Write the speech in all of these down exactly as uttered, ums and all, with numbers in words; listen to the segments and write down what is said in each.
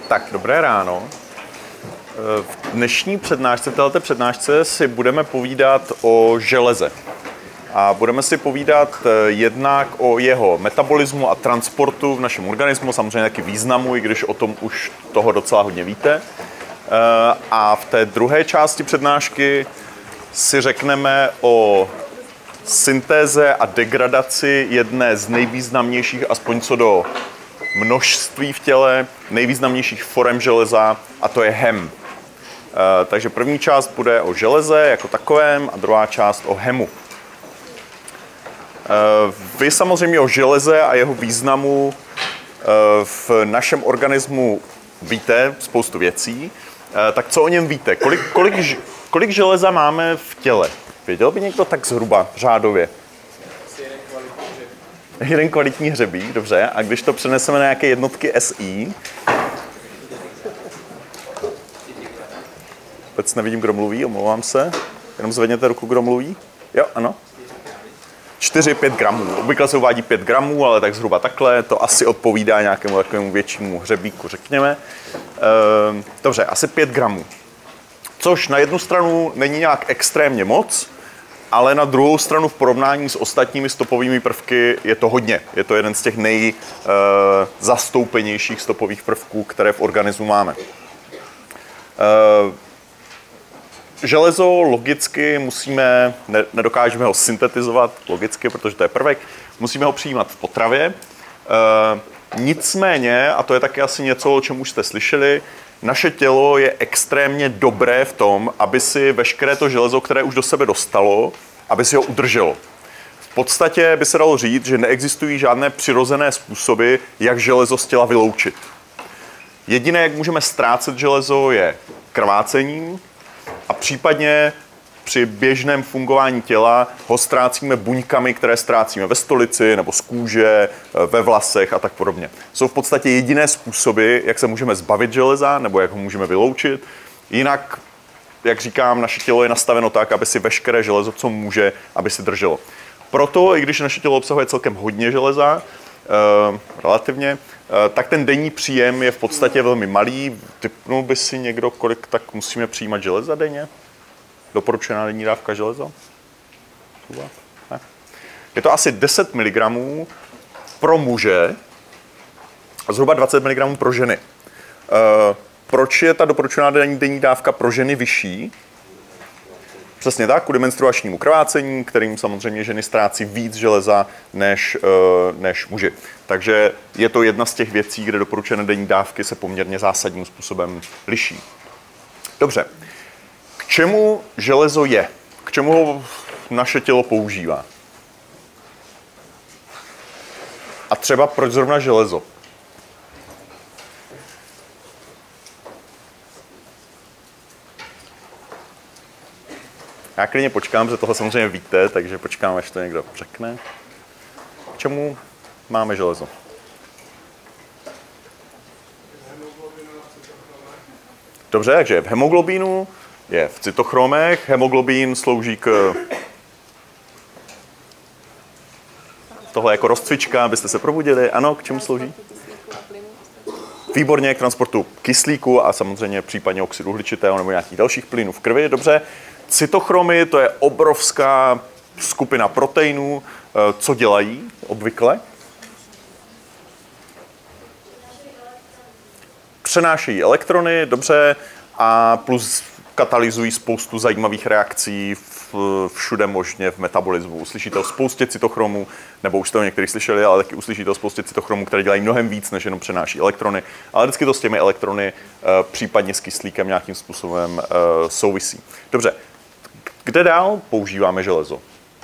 Tak, dobré ráno. V dnešní přednášce, v této přednášce si budeme povídat o železe. A budeme si povídat jednak o jeho metabolismu a transportu v našem organismu, samozřejmě taky významu, i když o tom už toho docela hodně víte. A v té druhé části přednášky si řekneme o syntéze a degradaci jedné z nejvýznamnějších, aspoň co do množství v těle, nejvýznamnějších forem železa, a to je hem. E, takže první část bude o železe jako takovém a druhá část o hemu. E, vy samozřejmě o železe a jeho významu e, v našem organismu víte spoustu věcí. E, tak co o něm víte? Kolik, kolik, kolik železa máme v těle? Věděl by někdo tak zhruba, řádově? Jeden kvalitní hřebík, dobře. A když to přeneseme na nějaké jednotky S I? Vůbec nevidím, kdo mluví, omlouvám se. Jenom zvedněte ruku, kdo mluví. Jo, ano. čtyři pět gramů. Obvykle se uvádí pět gramů, ale tak zhruba takhle. To asi odpovídá nějakému takovému většímu hřebíku, řekněme. Ehm, dobře, asi pět gramů. Což na jednu stranu není nějak extrémně moc, ale na druhou stranu v porovnání s ostatními stopovými prvky je to hodně. Je to jeden z těch nejzastoupenějších e, stopových prvků, které v organismu máme. E, železo logicky musíme, ne, nedokážeme ho syntetizovat logicky, protože to je prvek, musíme ho přijímat v potravě. E, nicméně, a to je taky asi něco, o čem už jste slyšeli, naše tělo je extrémně dobré v tom, aby si veškeré to železo, které už do sebe dostalo, aby si ho udrželo. V podstatě by se dalo říct, že neexistují žádné přirozené způsoby, jak železo z těla vyloučit. Jediné, jak můžeme ztrácet železo, je krvácením a případně při běžném fungování těla ho ztrácíme buňkami, které ztrácíme ve stolici nebo z kůže, ve vlasech a tak podobně. Jsou v podstatě jediné způsoby, jak se můžeme zbavit železa nebo jak ho můžeme vyloučit. Jinak, jak říkám, naše tělo je nastaveno tak, aby si veškeré železo, co může, aby si drželo. Proto, i když naše tělo obsahuje celkem hodně železa, eh, relativně, eh, tak ten denní příjem je v podstatě velmi malý. Tipnul by si někdo, kolik tak musíme přijímat železa denně? Doporučená denní dávka železa? Ne. Je to asi deset miligramů pro muže a zhruba dvacet miligramů pro ženy. E, proč je ta doporučená denní, denní dávka pro ženy vyšší? Přesně tak, kvůli menstruačnímu krvácení, kterým samozřejmě ženy ztrácí víc železa než, e, než muži. Takže je to jedna z těch věcí, kde doporučené denní dávky se poměrně zásadním způsobem liší. Dobře. K čemu železo je? K čemu ho naše tělo používá? A třeba proč zrovna železo? Já klidně počkám, že tohle samozřejmě víte, takže počkám, až to někdo řekne. K čemu máme železo? Dobře, takže je v hemoglobínu, je v cytochromech. Hemoglobín slouží k... Tohle jako rozcvička, abyste se probudili. Ano, k čemu slouží? Výborně, k transportu kyslíku a samozřejmě případně oxidu uhličitého nebo nějakých dalších plynů v krvi. Dobře. Cytochromy, to je obrovská skupina proteinů. Co dělají obvykle? Přenášejí elektrony, dobře, a plus katalyzují spoustu zajímavých reakcí všude možně v metabolismu. Uslyšíte o spoustě cytochromů, nebo už jste o některých slyšeli, ale taky uslyšíte o spoustě cytochromů, které dělají mnohem víc, než jenom přenáší elektrony. Ale vždycky to s těmi elektrony, případně s kyslíkem nějakým způsobem souvisí. Dobře, kde dál používáme železo?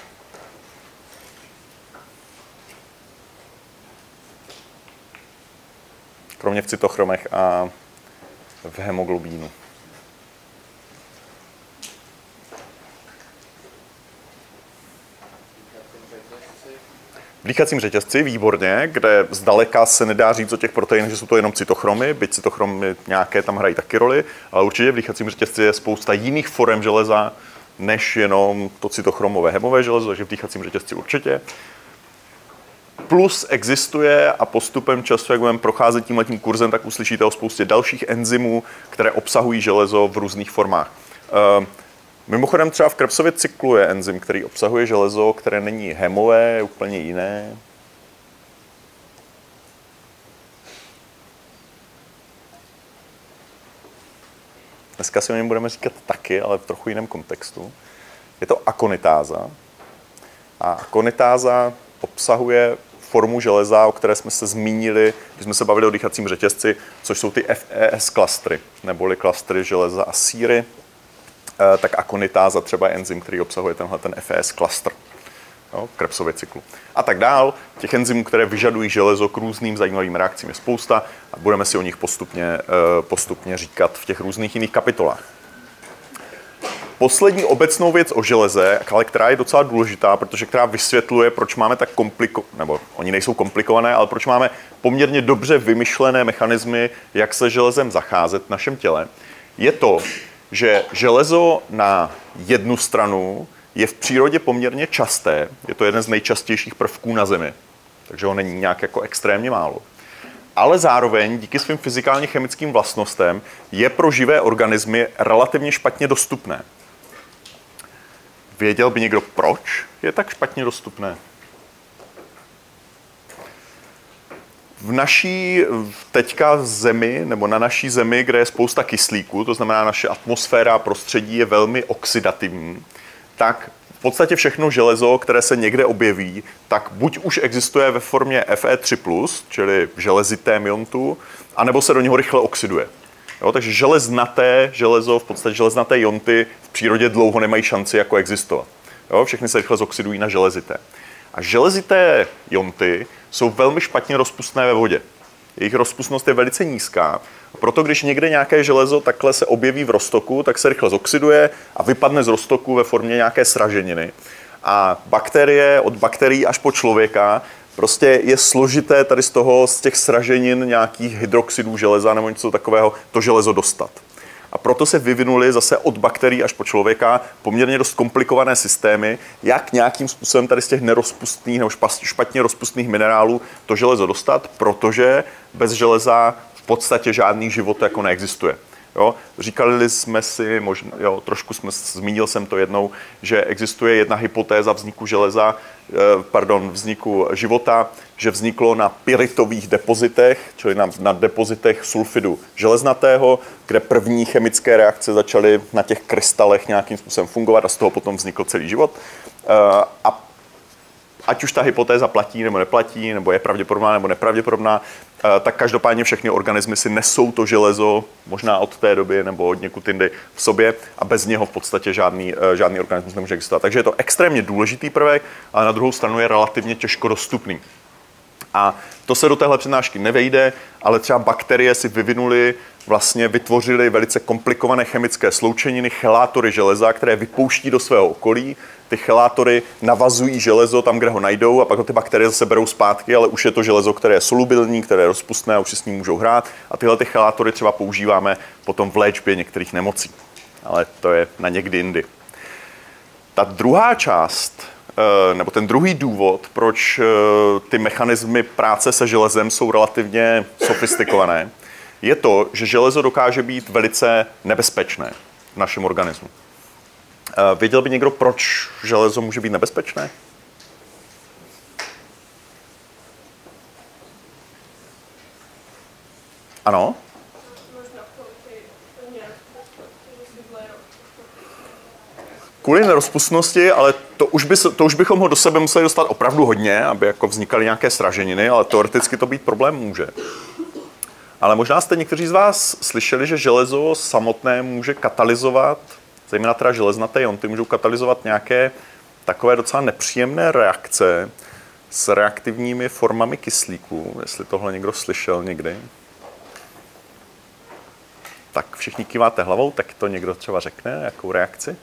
Kromě v cytochromech a v hemoglobínu. V dýchacím řetězci, výborně, kde zdaleka se nedá říct o těch proteinech, že jsou to jenom cytochromy, byť cytochromy nějaké tam hrají taky roli, ale určitě v dýchacím řetězci je spousta jiných forem železa, než jenom to cytochromové hemové železo, takže v dýchacím řetězci určitě. Plus existuje a postupem času, jak budeme procházet tímhletím kurzem, tak uslyšíte o spoustě dalších enzymů, které obsahují železo v různých formách. E, mimochodem třeba v Krebsově cyklu je enzym, který obsahuje železo, které není hemové, je úplně jiné. Dneska si o něm budeme říkat taky, ale v trochu jiném kontextu. Je to akonitáza. A akonitáza obsahuje formu železa, o které jsme se zmínili, když jsme se bavili o dýchacím řetězci, což jsou ty F E S klastry, neboli klastry železa a síry. E, tak akonitáza třeba je enzym, který obsahuje tenhle ten F E S klastr. Jo, v Krebsově cyklu. A tak dál. Těch enzymů, které vyžadují železo k různým zajímavým reakcím je spousta a budeme si o nich postupně, postupně říkat v těch různých jiných kapitolách. Poslední obecnou věc o železe, ale která je docela důležitá, protože která vysvětluje, proč máme tak komplikované, nebo oni nejsou komplikované, ale proč máme poměrně dobře vymyšlené mechanismy, jak se železem zacházet v našem těle, je to, že železo na jednu stranu je v přírodě poměrně časté, je to jeden z nejčastějších prvků na Zemi, takže ho není nějak jako extrémně málo. Ale zároveň díky svým fyzikálně chemickým vlastnostem je pro živé organismy relativně špatně dostupné. Věděl by někdo, proč je tak špatně dostupné? V naší teďka zemi, nebo na naší zemi, kde je spousta kyslíku, to znamená naše atmosféra a prostředí je velmi oxidativní, tak v podstatě všechno železo, které se někde objeví, tak buď už existuje ve formě F E tři plus, čili v železitém iontu, anebo se do něho rychle oxiduje. Jo, takže železnaté železo, v podstatě železnaté ionty v přírodě dlouho nemají šanci jako existovat. Jo, všechny se rychle zoxidují na železité. A železité ionty jsou velmi špatně rozpustné ve vodě. Jejich rozpustnost je velice nízká. Proto když někde nějaké železo takhle se objeví v roztoku, tak se rychle zoxiduje a vypadne z roztoku ve formě nějaké sraženiny. A bakterie, od bakterií až po člověka, prostě je složité tady z toho, z těch sraženin nějakých hydroxidů železa nebo něco takového, to železo dostat. A proto se vyvinuly zase od bakterií až po člověka poměrně dost komplikované systémy, jak nějakým způsobem tady z těch nerozpustných nebo špatně rozpustných minerálů to železo dostat, protože bez železa v podstatě žádný život jako neexistuje. Jo? Říkali jsme si, možná, jo, trošku jsme, zmínil jsem to jednou, že existuje jedna hypotéza vzniku železa, pardon, vzniku života, že vzniklo na pyritových depozitech, čili na, na depozitech sulfidu železnatého, kde první chemické reakce začaly na těch krystalech nějakým způsobem fungovat a z toho potom vznikl celý život. A ať už ta hypotéza platí nebo neplatí, nebo je pravděpodobná nebo nepravděpodobná, tak každopádně všechny organismy si nesou to železo, možná od té doby nebo od někud jindy v sobě a bez něho v podstatě žádný, žádný organismus nemůže existovat. Takže je to extrémně důležitý prvek, ale na druhou stranu je relativně těžko dostupný. A to se do téhle přednášky nevejde, ale třeba bakterie si vyvinuly, vlastně vytvořily velice komplikované chemické sloučeniny, chelátory železa, které vypouští do svého okolí. Ty chelátory navazují železo tam, kde ho najdou a pak ho ty bakterie zase berou zpátky, ale už je to železo, které je solubilní, které je rozpustné a už si s ním můžou hrát. A tyhle ty chelátory třeba používáme potom v léčbě některých nemocí. Ale to je na někdy jindy. Ta druhá část, nebo ten druhý důvod, proč ty mechanismy práce se železem jsou relativně sofistikované, je to, že železo dokáže být velice nebezpečné v našem organismu. Věděl by někdo, proč železo může být nebezpečné? Ano? Kvůli nerozpustnosti, ale to už, by, to už bychom ho do sebe museli dostat opravdu hodně, aby jako vznikaly nějaké sraženiny, ale teoreticky to být problém může. Ale možná jste někteří z vás slyšeli, že železo samotné může katalyzovat, zejména teda železnaté ionty, můžou katalyzovat nějaké takové docela nepříjemné reakce s reaktivními formami kyslíku, jestli tohle někdo slyšel někdy. Tak všichni kýváte hlavou, tak to někdo třeba řekne, jakou reakci?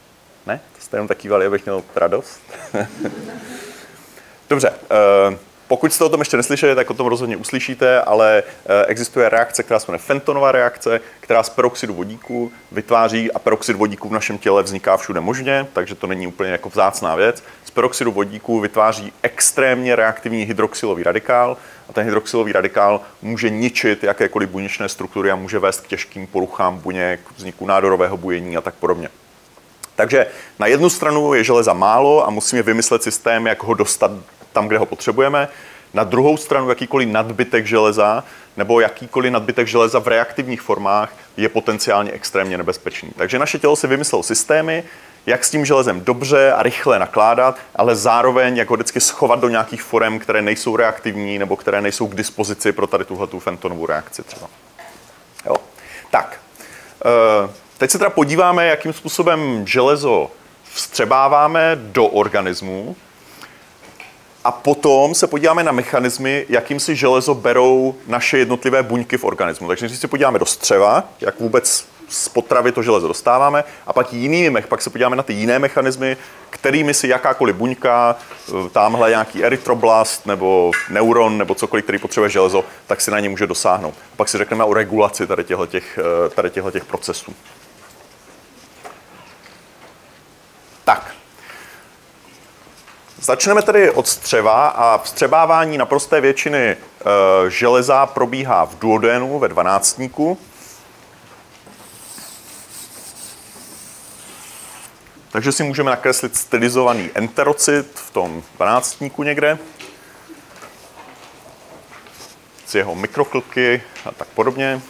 Ne? To jste jenom tak kývali, abych měl radost? Dobře, Pokud jste o tom ještě neslyšeli, tak o tom rozhodně uslyšíte, ale existuje reakce, která se jmenuje Fentonová reakce, která z peroxidu vodíku vytváří, a peroxid vodíku v našem těle vzniká všude možně, takže to není úplně jako vzácná věc. Z peroxidu vodíku vytváří extrémně reaktivní hydroxylový radikál a ten hydroxylový radikál může ničit jakékoliv buněčné struktury a může vést k těžkým poruchám buněk, vzniku nádorového bujení a tak podobně. Takže na jednu stranu je železa málo a musíme vymyslet systém, jak ho dostat tam, kde ho potřebujeme. Na druhou stranu jakýkoliv nadbytek železa nebo jakýkoliv nadbytek železa v reaktivních formách je potenciálně extrémně nebezpečný. Takže naše tělo si vymyslelo systémy, jak s tím železem dobře a rychle nakládat, ale zároveň jak ho vždycky schovat do nějakých forem, které nejsou reaktivní nebo které nejsou k dispozici pro tady tuhletu Fentonovu reakci třeba. Jo. Tak, teď se teda podíváme, jakým způsobem železo vstřebáváme do organismu. A potom se podíváme na mechanismy, jakým si železo berou naše jednotlivé buňky v organismu. Takže když se podíváme do střeva, jak vůbec z potravy to železo dostáváme, a pak jinými, pak se podíváme na ty jiné mechanismy, kterými si jakákoliv buňka, tamhle nějaký erytroblast nebo neuron nebo cokoliv, který potřebuje železo, tak si na ně může dosáhnout. A pak si řekneme o regulaci tady těchto procesů. Tak. Začneme tedy od střeva a vstřebávání naprosté většiny e, železa probíhá v duodénu, ve dvanáctníku. Takže si můžeme nakreslit stylizovaný enterocit v tom dvanáctníku někde. Z jeho mikroklky a tak podobně.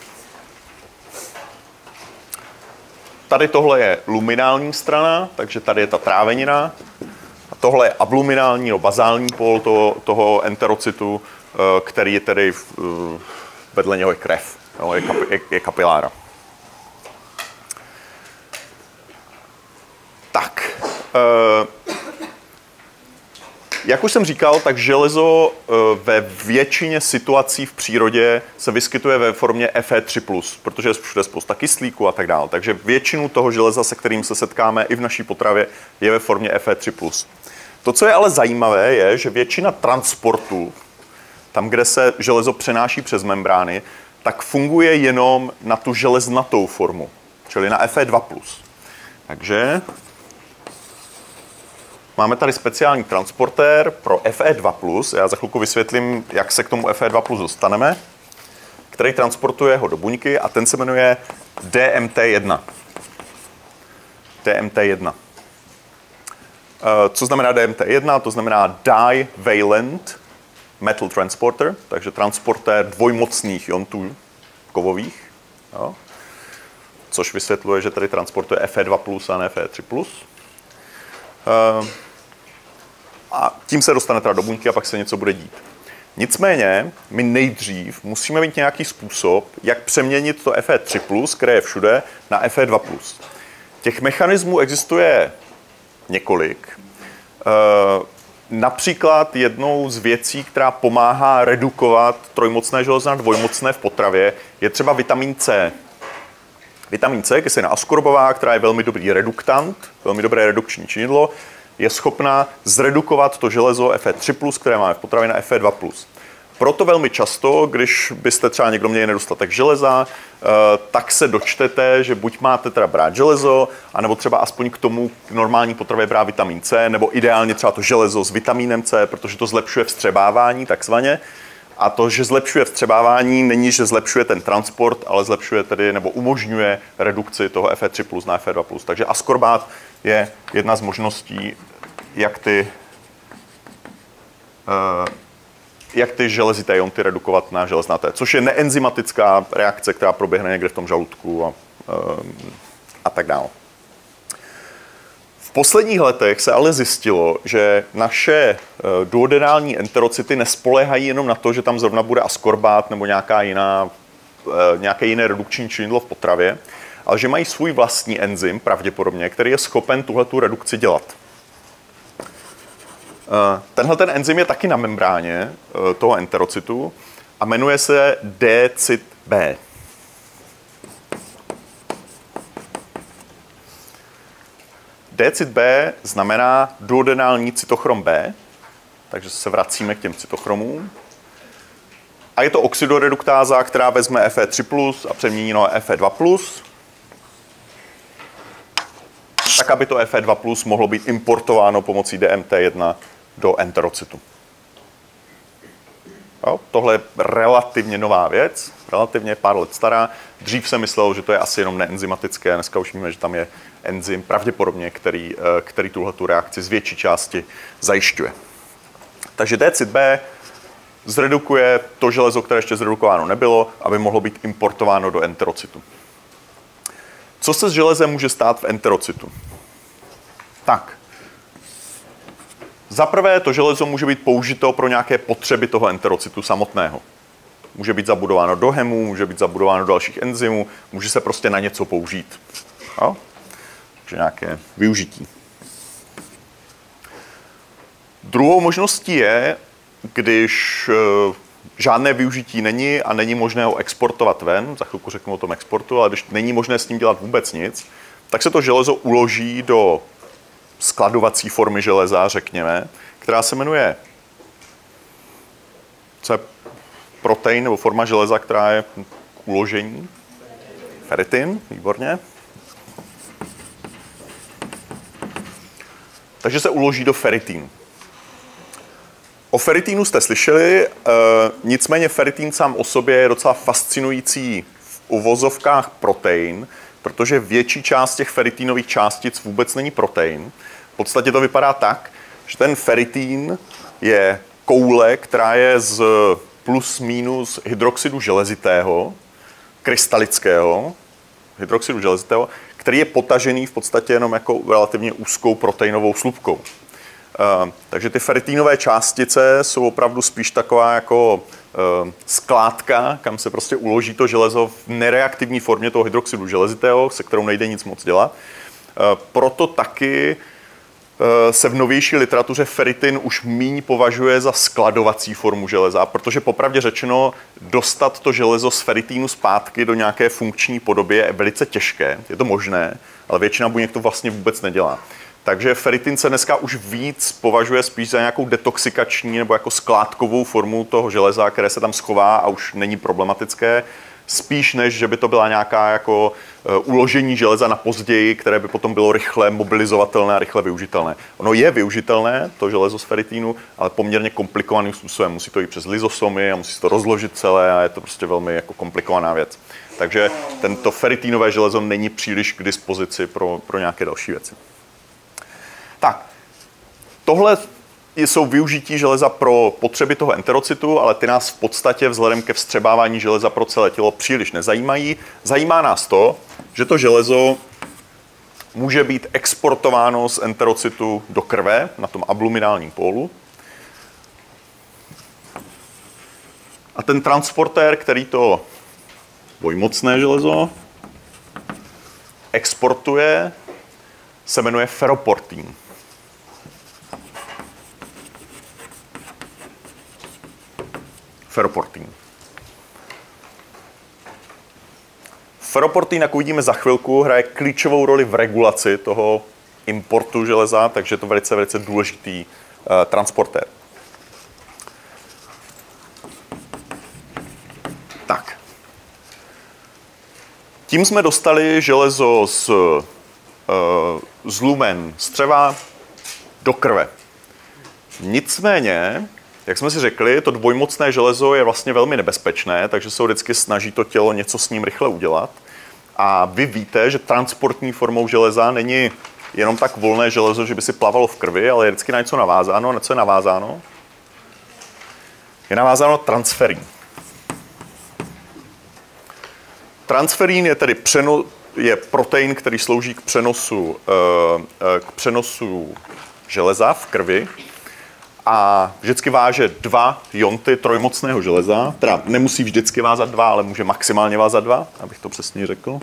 Tady tohle je luminální strana, takže tady je ta trávenina. Tohle je abluminální nebo bazální pól toho, toho enterocitu, který je tedy vedle něho je krev, je, kap, je, je kapilára. Tak, jak už jsem říkal, tak železo ve většině situací v přírodě se vyskytuje ve formě F E tři plus, protože je všude spousta kyslíku a tak dále. Takže většinu toho železa, se kterým se setkáme i v naší potravě, je ve formě F E tři plus. To, co je ale zajímavé, je, že většina transportu, tam, kde se železo přenáší přes membrány, tak funguje jenom na tu železnatou formu, čili na F E dva plus. Takže máme tady speciální transportér pro F E dva plus. Já za chvilku vysvětlím, jak se k tomu F E dva plus dostaneme, který transportuje ho do buňky a ten se jmenuje D M T jedna. D M T jedna. Co znamená D M T jedna? To znamená divalent metal transporter, takže transportér dvojmocných iontů kovových, jo? Což vysvětluje, že tady transportuje F E dva plus a ne F E tři plus. A tím se dostane teda do buňky a pak se něco bude dít. Nicméně, my nejdřív musíme mít nějaký způsob, jak přeměnit to F E tři plus, které je všude, na F E dva plus. Těch mechanismů existuje několik. E, například jednou z věcí, která pomáhá redukovat trojmocné železo na dvojmocné v potravě, je třeba vitamin C. Vitamin C, kyselina askorbová, která je velmi dobrý reduktant, velmi dobré redukční činidlo, je schopná zredukovat to železo F E tři plus, které máme v potravě, na F E dva plus. Proto velmi často, když byste třeba někdo měli nedostatek železa, tak se dočtete, že buď máte teda brát železo, anebo třeba aspoň k tomu normální potravě brát vitamin C, nebo ideálně třeba to železo s vitamínem C, protože to zlepšuje vstřebávání takzvaně. A to, že zlepšuje vstřebávání, není, že zlepšuje ten transport, ale zlepšuje tedy, nebo umožňuje redukci toho F E tři plus na F E dva plus. Takže askorbát je jedna z možností, jak ty, uh, jak ty železité ionty redukovat na železnaté, což je neenzymatická reakce, která proběhne někde v tom žaludku a, uh, a tak dále. V posledních letech se ale zjistilo, že naše uh, duodenální enterocity nespoléhají jenom na to, že tam zrovna bude askorbát nebo nějaká jiná, uh, nějaké jiné redukční činidlo v potravě, ale že mají svůj vlastní enzym, pravděpodobně, který je schopen tuhletu redukci dělat. Tenhle ten enzym je taky na membráně toho enterocitu a jmenuje se D cit B. D cit B znamená duodenální cytochrom B takže se vracíme k těm cytochromům. A je to oxidoreduktáza, která vezme F E tři plus a přemění na F E dva plus, tak aby to F E dva plus mohlo být importováno pomocí D M T jedna do enterocytu. Jo, tohle je relativně nová věc, relativně pár let stará. Dřív se myslelo, že to je asi jenom neenzymatické, dneska už víme, že tam je enzym pravděpodobně, který, který tuhletu reakci z větší části zajišťuje. Takže D cit B zredukuje to železo, které ještě zredukováno nebylo, aby mohlo být importováno do enterocytu. Co se s železem může stát v enterocytu? Tak. Za prvé, to železo může být použito pro nějaké potřeby toho enterocytu samotného. Může být zabudováno do hemu, může být zabudováno do dalších enzymů, může se prostě na něco použít. Jo? Takže nějaké využití. Druhou možností je, když žádné využití není a není možné ho exportovat ven, za chvilku řeknu o tom exportu, ale když není možné s ním dělat vůbec nic, tak se to železo uloží do skladovací formy železa, řekněme, která se jmenuje, co je protein nebo forma železa, která je k uložení? Ferritin, výborně. Takže se uloží do ferritínu. O ferritínu jste slyšeli, e, nicméně ferritín sám o sobě je docela fascinující v uvozovkách protein, protože větší část těch ferritínových částic vůbec není protein. V podstatě to vypadá tak, že ten ferritín je koule, která je z plus minus hydroxidu železitého, krystalického, hydroxidu železitého, který je potažený v podstatě jenom jako relativně úzkou proteinovou slupkou. Uh, takže ty ferritínové částice jsou opravdu spíš taková jako uh, skládka, kam se prostě uloží to železo v nereaktivní formě toho hydroxidu železitého, se kterou nejde nic moc dělat. Uh, proto taky uh, se v novější literatuře ferritin už míň považuje za skladovací formu železa, protože popravdě řečeno dostat to železo z ferritínu zpátky do nějaké funkční podoby je velice těžké. Je to možné, ale většina buněk to vlastně vůbec nedělá. Takže ferritin se dneska už víc považuje spíš za nějakou detoxikační nebo jako skládkovou formu toho železa, které se tam schová a už není problematické, spíš než, že by to byla nějaká jako uložení železa na později, které by potom bylo rychle mobilizovatelné a rychle využitelné. Ono je využitelné, to železo z ferritínu, ale poměrně komplikovaným způsobem. Musí to jít přes lyzosomy a musí se to rozložit celé a je to prostě velmi jako komplikovaná věc. Takže tento ferritínové železo není příliš k dispozici pro, pro nějaké další věci. Tak, tohle jsou využití železa pro potřeby toho enterocytu, ale ty nás v podstatě vzhledem ke vstřebávání železa pro celé tělo příliš nezajímají. Zajímá nás to, že to železo může být exportováno z enterocytu do krve na tom abluminálním pólu. A ten transportér, který to dvojmocné železo exportuje, se jmenuje ferroportín. Ferroportín. Ferroportín, jak uvidíme za chvilku, hraje klíčovou roli v regulaci toho importu železa, takže je to velice, velice důležitý uh, transportér. Tak. Tím jsme dostali železo z, uh, z lumen střeva do krve. Nicméně, jak jsme si řekli, to dvojmocné železo je vlastně velmi nebezpečné, takže se vždycky snaží to tělo něco s ním rychle udělat. A vy víte, že transportní formou železa není jenom tak volné železo, že by si plavalo v krvi, ale je vždycky na něco navázáno. Na co je navázáno? Je navázáno transferín. Transferín je tedy přeno, je protein, který slouží k přenosu, k přenosu železa v krvi. A vždycky váže dva jonty trojmocného železa, teda nemusí vždycky vázat dva, ale může maximálně vázat dva, abych to přesně řekl.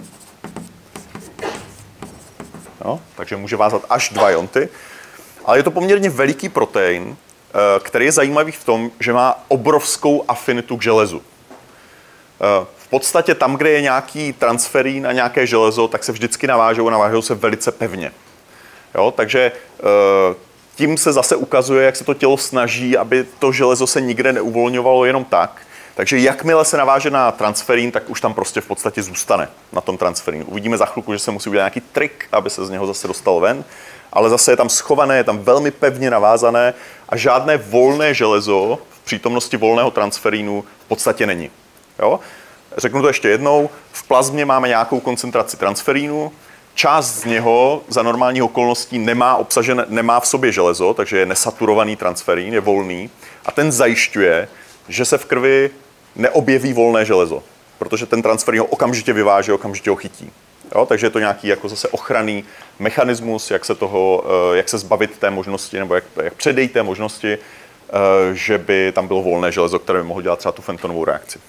No, takže může vázat až dva jonty. Ale je to poměrně veliký protein, který je zajímavý v tom, že má obrovskou afinitu k železu. V podstatě tam, kde je nějaký transferín a nějaké železo, tak se vždycky navážou a navážou se velice pevně. Jo, takže tím se zase ukazuje, jak se to tělo snaží, aby to železo se nikde neuvolňovalo jenom tak. Takže jakmile se naváže na transferín, tak už tam prostě v podstatě zůstane na tom transferínu. Uvidíme za chvilku, že se musí udělat nějaký trik, aby se z něho zase dostalo ven, ale zase je tam schované, je tam velmi pevně navázané a žádné volné železo v přítomnosti volného transferínu v podstatě není. Jo? Řeknu to ještě jednou, v plazmě máme nějakou koncentraci transferínu, část z něho za normálních okolností nemá obsažené, nemá v sobě železo, takže je nesaturovaný transferín, je volný a ten zajišťuje, že se v krvi neobjeví volné železo, protože ten transferín ho okamžitě vyváže, okamžitě ho chytí. Jo? Takže je to nějaký jako zase ochranný mechanismus, jak se, toho, jak se zbavit té možnosti, nebo jak, jak předejít té možnosti, že by tam bylo volné železo, které by mohlo dělat třeba tu Fentonovou reakci.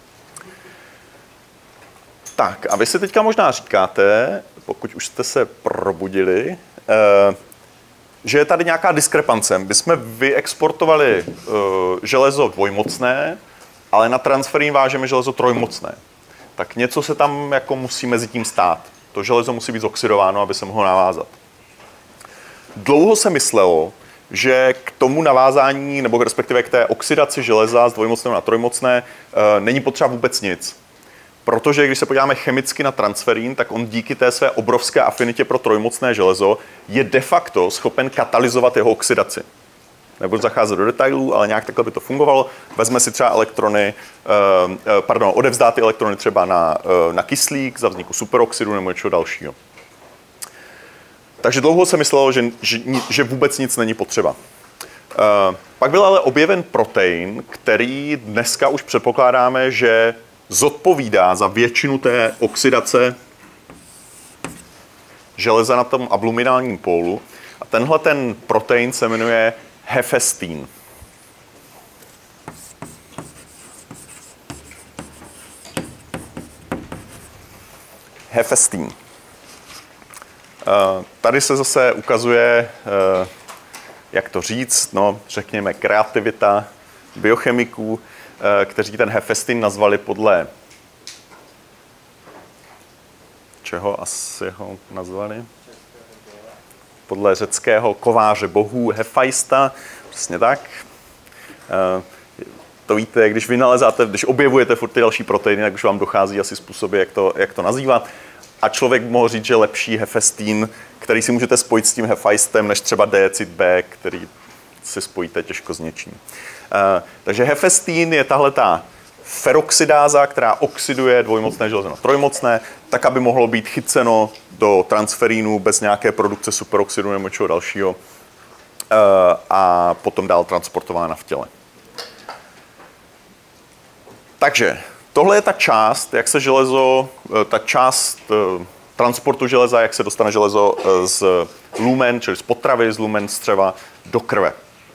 Tak a vy si teďka možná říkáte, pokud už jste se probudili, že je tady nějaká diskrepance. My jsme vyexportovali železo dvojmocné, ale na transferín vážeme železo trojmocné. Tak něco se tam jako musí mezi tím stát. To železo musí být zoxidováno, aby se mohlo navázat. Dlouho se myslelo, že k tomu navázání, nebo respektive k té oxidaci železa z dvojmocného na trojmocné, není potřeba vůbec nic. Protože když se podíváme chemicky na transferín, tak on díky té své obrovské afinitě pro trojmocné železo je de facto schopen katalyzovat jeho oxidaci. Nebudu zacházet do detailů, ale nějak takhle by to fungovalo. Vezme si třeba elektrony, pardon, odevzdá ty elektrony třeba na, na kyslík za vzniku superoxidu nebo něčeho dalšího. Takže dlouho se myslelo, že, že, že vůbec nic není potřeba. Pak byl ale objeven protein, který dneska už předpokládáme, že zodpovídá za většinu té oxidace železa na tom abluminálním pólu. A tenhle ten protein se jmenuje hefestín. Hefestín. Tady se zase ukazuje, jak to říct, no, řekněme, kreativita biochemiků, kteří ten hefestín nazvali podle čeho asi ho nazvali? Podle řeckého kováře bohů Hefajsta, přesně tak. To víte, když vynalezáte, když objevujete furt ty další proteiny, tak už vám dochází asi způsoby, jak to, jak to nazývat. A člověk mohl říct, že lepší hefestín, který si můžete spojit s tím Hefajstem, než třeba deacid B, který si spojíte těžko s něčím. Uh, takže hefestín je tahle ta feroxidáza, která oxiduje dvojmocné železo na trojmocné, tak, aby mohlo být chyceno do transferínu bez nějaké produkce superoxidu nebo čeho dalšího uh, a potom dál transportována v těle. Takže tohle je ta část, jak se železo, ta část uh, transportu železa, jak se dostane železo z lumen, čili z potravy, z lumen střeva do krve.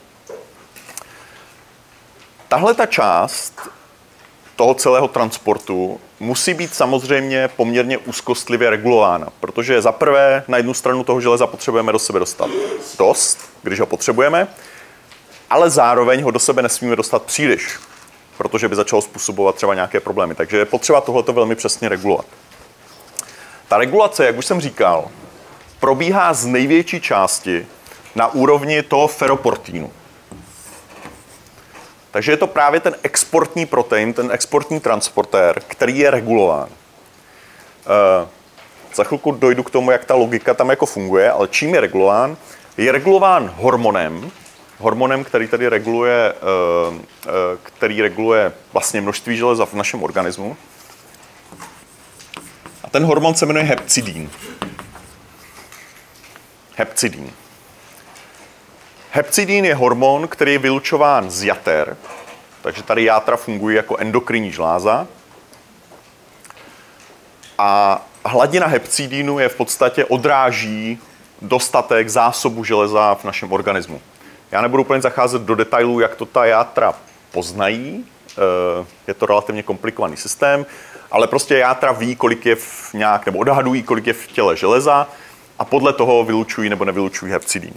Tahle ta část toho celého transportu musí být samozřejmě poměrně úzkostlivě regulována, protože za prvé na jednu stranu toho železa potřebujeme do sebe dostat dost, když ho potřebujeme, ale zároveň ho do sebe nesmíme dostat příliš, protože by začalo způsobovat třeba nějaké problémy. Takže je potřeba tohleto velmi přesně regulovat. Ta regulace, jak už jsem říkal, probíhá z největší části na úrovni toho feroportínu. Takže je to právě ten exportní protein, ten exportní transportér, který je regulován. E, za chvilku dojdu k tomu, jak ta logika tam jako funguje, ale čím je regulován? Je regulován hormonem, hormonem, který tady reguluje, e, e, který reguluje vlastně množství železa v našem organismu. A ten hormon se jmenuje hepcidín. Hepcidín. Hepcidín je hormon, který je vylučován z jater, takže tady játra fungují jako endokrinní žláza. A hladina hepcidínu je v podstatě odráží dostatek zásobu železa v našem organismu. Já nebudu úplně zacházet do detailů, jak to ta játra poznají. Je to relativně komplikovaný systém, ale prostě játra ví, kolik je v nějak, nebo odhadují, kolik je v těle železa a podle toho vylučují nebo nevylučují hepcidín.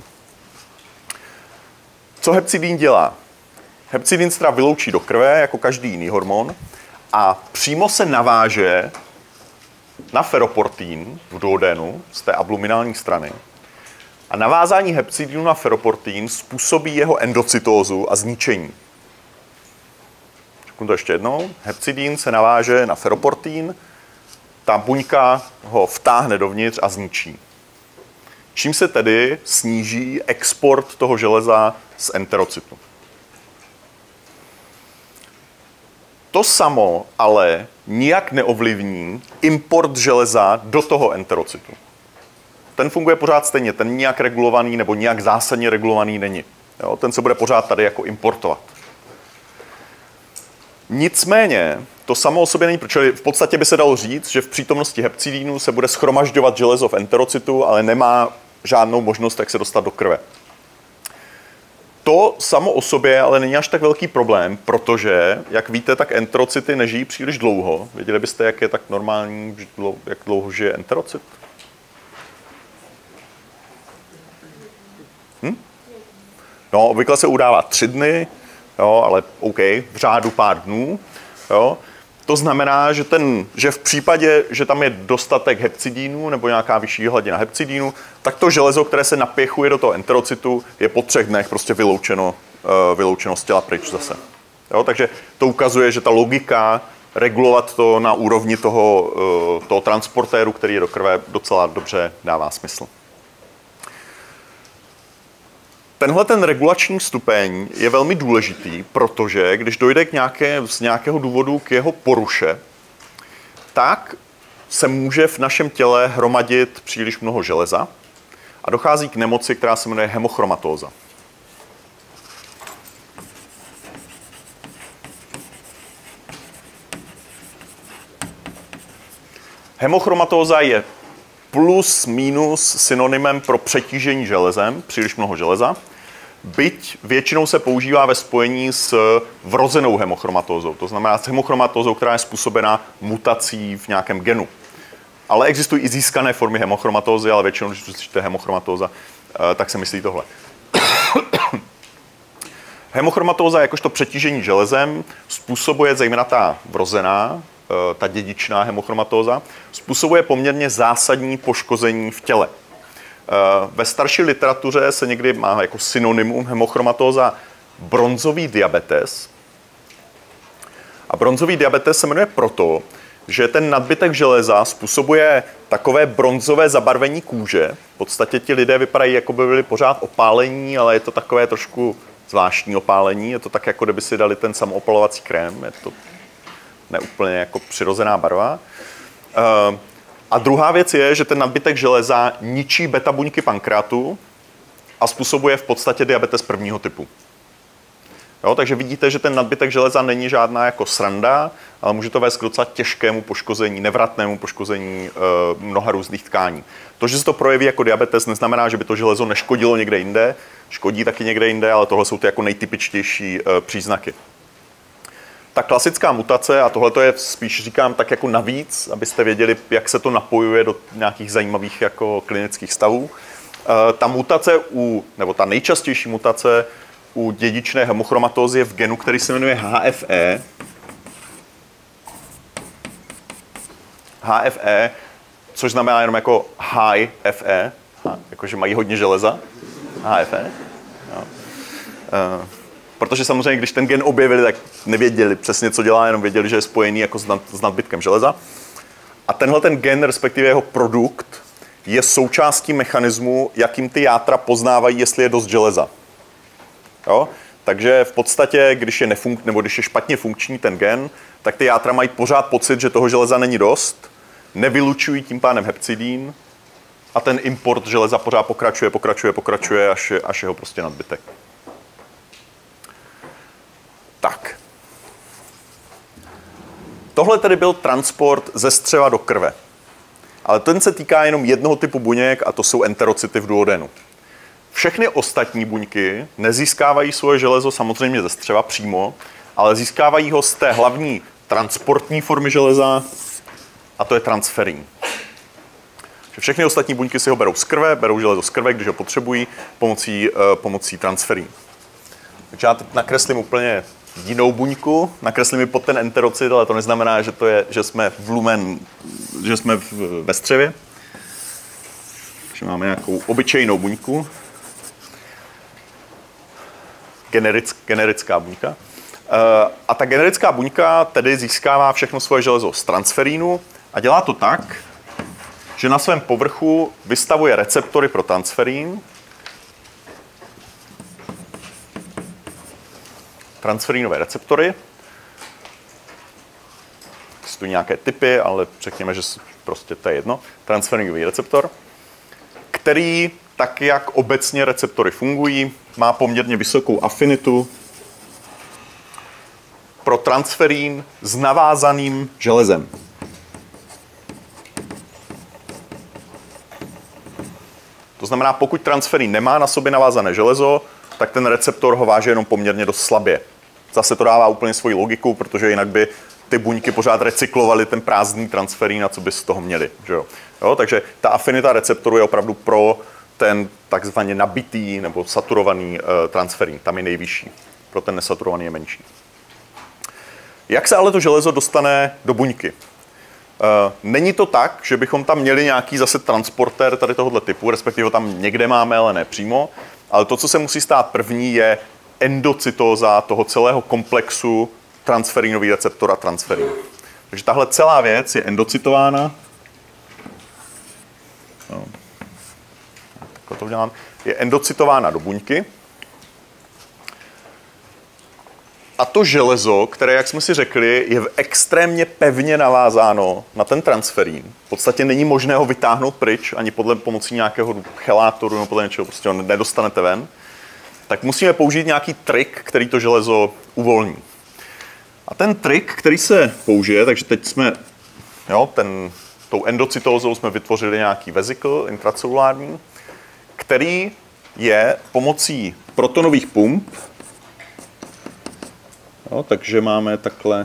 Co hepcidín dělá? Hepcidín se teda vyloučí do krve, jako každý jiný hormon, a přímo se naváže na feroportín v duodénu z té abluminální strany A navázání hepcidinu na ferroportin způsobí jeho endocytózu a zničení. Řeknu to ještě jednou. Hepcidin se naváže na ferroportin, ta buňka ho vtáhne dovnitř a zničí. Čím se tedy sníží export toho železa z enterocytu. To samo ale nijak neovlivní import železa do toho enterocytu. Ten funguje pořád stejně, ten nijak regulovaný nebo nijak zásadně regulovaný není. Jo, ten se bude pořád tady jako importovat. Nicméně, to samo o sobě není, protože v podstatě by se dalo říct, že v přítomnosti hepcidínu se bude schromažďovat železo v enterocytu, ale nemá žádnou možnost, jak se dostat do krve. To samo o sobě ale není až tak velký problém, protože, jak víte, tak enterocyty nežijí příliš dlouho. Věděli byste, jak je tak normální, jak dlouho žije enterocyt? Hm? No, obvykle se udává tři dny, jo, ale OK, v řádu pár dnů. Jo. To znamená, že, ten, že v případě, že tam je dostatek hepcidínu nebo nějaká vyšší hladina hepcidínu, tak to železo, které se napěchuje do toho enterocytu, je po třech dnech prostě vyloučeno, vyloučeno z těla pryč zase. Jo, takže to ukazuje, že ta logika regulovat to na úrovni toho, toho transportéru, který je do krve, docela dobře dává smysl. Tenhle ten regulační stupeň je velmi důležitý, protože když dojde k nějaké, z nějakého důvodu k jeho poruše, tak se může v našem těle hromadit příliš mnoho železa a dochází k nemoci, která se jmenuje hemochromatóza. Hemochromatóza je plus minus synonymem pro přetížení železem, příliš mnoho železa, byť většinou se používá ve spojení s vrozenou hemochromatózou, to znamená s hemochromatózou, která je způsobena mutací v nějakém genu. Ale existují i získané formy hemochromatózy, ale většinou, když slyšíte hemochromatóza, tak se myslí tohle. Hemochromatóza jakožto přetížení železem způsobuje zejména ta vrozená, ta dědičná hemochromatóza, způsobuje poměrně zásadní poškození v těle. Ve starší literatuře se někdy má jako synonymum hemochromatóza bronzový diabetes. A bronzový diabetes se jmenuje proto, že ten nadbytek železa způsobuje takové bronzové zabarvení kůže. V podstatě ti lidé vypadají, jako by byli pořád opálení, ale je to takové trošku zvláštní opálení. Je to tak, jako kdyby si dali ten samoopalovací krém. Je to neúplně jako přirozená barva. A druhá věc je, že ten nadbytek železa ničí beta buňky pankreatu a způsobuje v podstatě diabetes prvního typu. Jo, takže vidíte, že ten nadbytek železa není žádná jako sranda, ale může to vést k docela těžkému poškození, nevratnému poškození e, mnoha různých tkání. To, že se to projeví jako diabetes, neznamená, že by to železo neškodilo někde jinde. Škodí taky někde jinde, ale tohle jsou ty jako nejtypičtější e, příznaky. Ta klasická mutace, a tohle je spíš říkám tak jako navíc, abyste věděli, jak se to napojuje do nějakých zajímavých jako klinických stavů. E, ta mutace, u, nebo ta nejčastější mutace u dědičné hemochromatózy je v genu, který se jmenuje H F E. H F E, což znamená jenom jako high F E, jakože mají hodně železa. H F E. Jo. E, protože samozřejmě, když ten gen objevili, tak nevěděli přesně, co dělá, jenom věděli, že je spojený jako s, nad, s nadbytkem železa. A tenhle ten gen, respektive jeho produkt, je součástí mechanismu, jakým ty játra poznávají, jestli je dost železa. Jo? Takže v podstatě, když je, nefunk- nebo když je špatně funkční ten gen, tak ty játra mají pořád pocit, že toho železa není dost, nevylučují tím pádem hepcidín a ten import železa pořád pokračuje, pokračuje, pokračuje, až je, až je ho prostě nadbytek. Tak. Tohle tedy byl transport ze střeva do krve. Ale ten se týká jenom jednoho typu buněk a to jsou enterocyty v duodenu. Všechny ostatní buňky nezískávají svoje železo samozřejmě ze střeva přímo, ale získávají ho z té hlavní transportní formy železa a to je transferín. Všechny ostatní buňky si ho berou z krve, berou železo z krve, když ho potřebují, pomocí, pomocí transferín. Takže já teď nakreslím úplně jinou buňku, nakreslím ji pod ten enterocit, ale to neznamená, že, to je, že jsme v lumen, že jsme v, ve střevě. že máme nějakou obyčejnou buňku, generick, generická buňka. A ta generická buňka tedy získává všechno svoje železo z transferínu a dělá to tak, že na svém povrchu vystavuje receptory pro transferín. Transferínové receptory. Jsou nějaké typy, ale řekněme, že prostě to je jedno. Transferinový receptor, který, tak jak obecně receptory fungují, má poměrně vysokou afinitu pro transferín s navázaným železem. To znamená, pokud transferín nemá na sobě navázané železo, tak ten receptor ho váže jenom poměrně dost slabě. Zase to dává úplně svoji logiku, protože jinak by ty buňky pořád recyklovaly ten prázdný transferín, a co by z toho měli. Že jo? Jo, takže ta afinita receptoru je opravdu pro ten takzvaně nabitý nebo saturovaný uh, transferín. Tam je nejvyšší. Pro ten nesaturovaný je menší. Jak se ale to železo dostane do buňky? Uh, není to tak, že bychom tam měli nějaký zase transportér tady tohoto typu, respektive ho tam někde máme, ale ne přímo. Ale to, co se musí stát první, je endocytóza toho celého komplexu transferinový receptor a transferín. Takže tahle celá věc je endocytována. No. Takhle to udělám. Je endocytována do buňky. A to železo, které, jak jsme si řekli, je extrémně pevně navázáno na ten transferín. V podstatě není možné ho vytáhnout pryč, ani podle pomocí nějakého chelátoru nebo podle něčeho, prostě ho nedostanete ven. Tak musíme použít nějaký trik, který to železo uvolní. A ten trik, který se použije, takže teď jsme, jo, ten, tou endocytózou jsme vytvořili nějaký vezikl intracelulární, který je pomocí protonových pump. Jo, takže máme takhle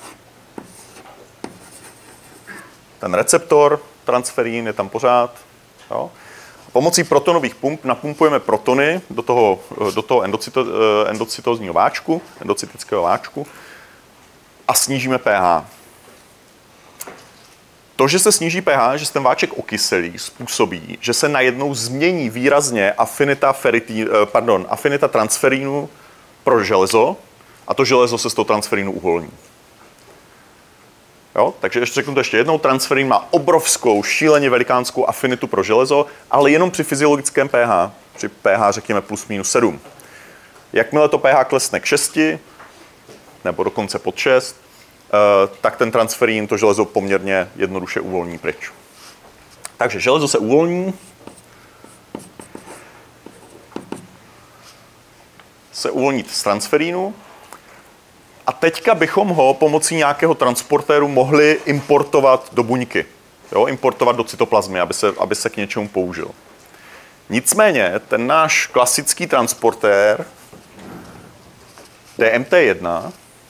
ten receptor, transferín je tam pořád. Jo. Pomocí protonových pump napumpujeme protony do toho, do toho endocyto, endocytózního váčku, endocytického váčku a snížíme pH. To, že se sníží pH, že se ten váček okyselí, způsobí, že se najednou změní výrazně afinita, ferití, pardon, afinita transferínu pro železo a to železo se z toho transferínu uvolní. Jo? Takže ještě řeknu to ještě jednou, transferín má obrovskou, šíleně velikánskou afinitu pro železo, ale jenom při fyziologickém pH, při pH řekněme plus minus sedm. Jakmile to pH klesne k šesti, nebo dokonce pod šest, tak ten transferín to železo poměrně jednoduše uvolní pryč. Takže železo se uvolní, se uvolní z transferínu a teďka bychom ho pomocí nějakého transportéru mohli importovat do buňky. Jo, importovat do cytoplazmy, aby se, aby se k něčemu použil. Nicméně ten náš klasický transportér D M T jedna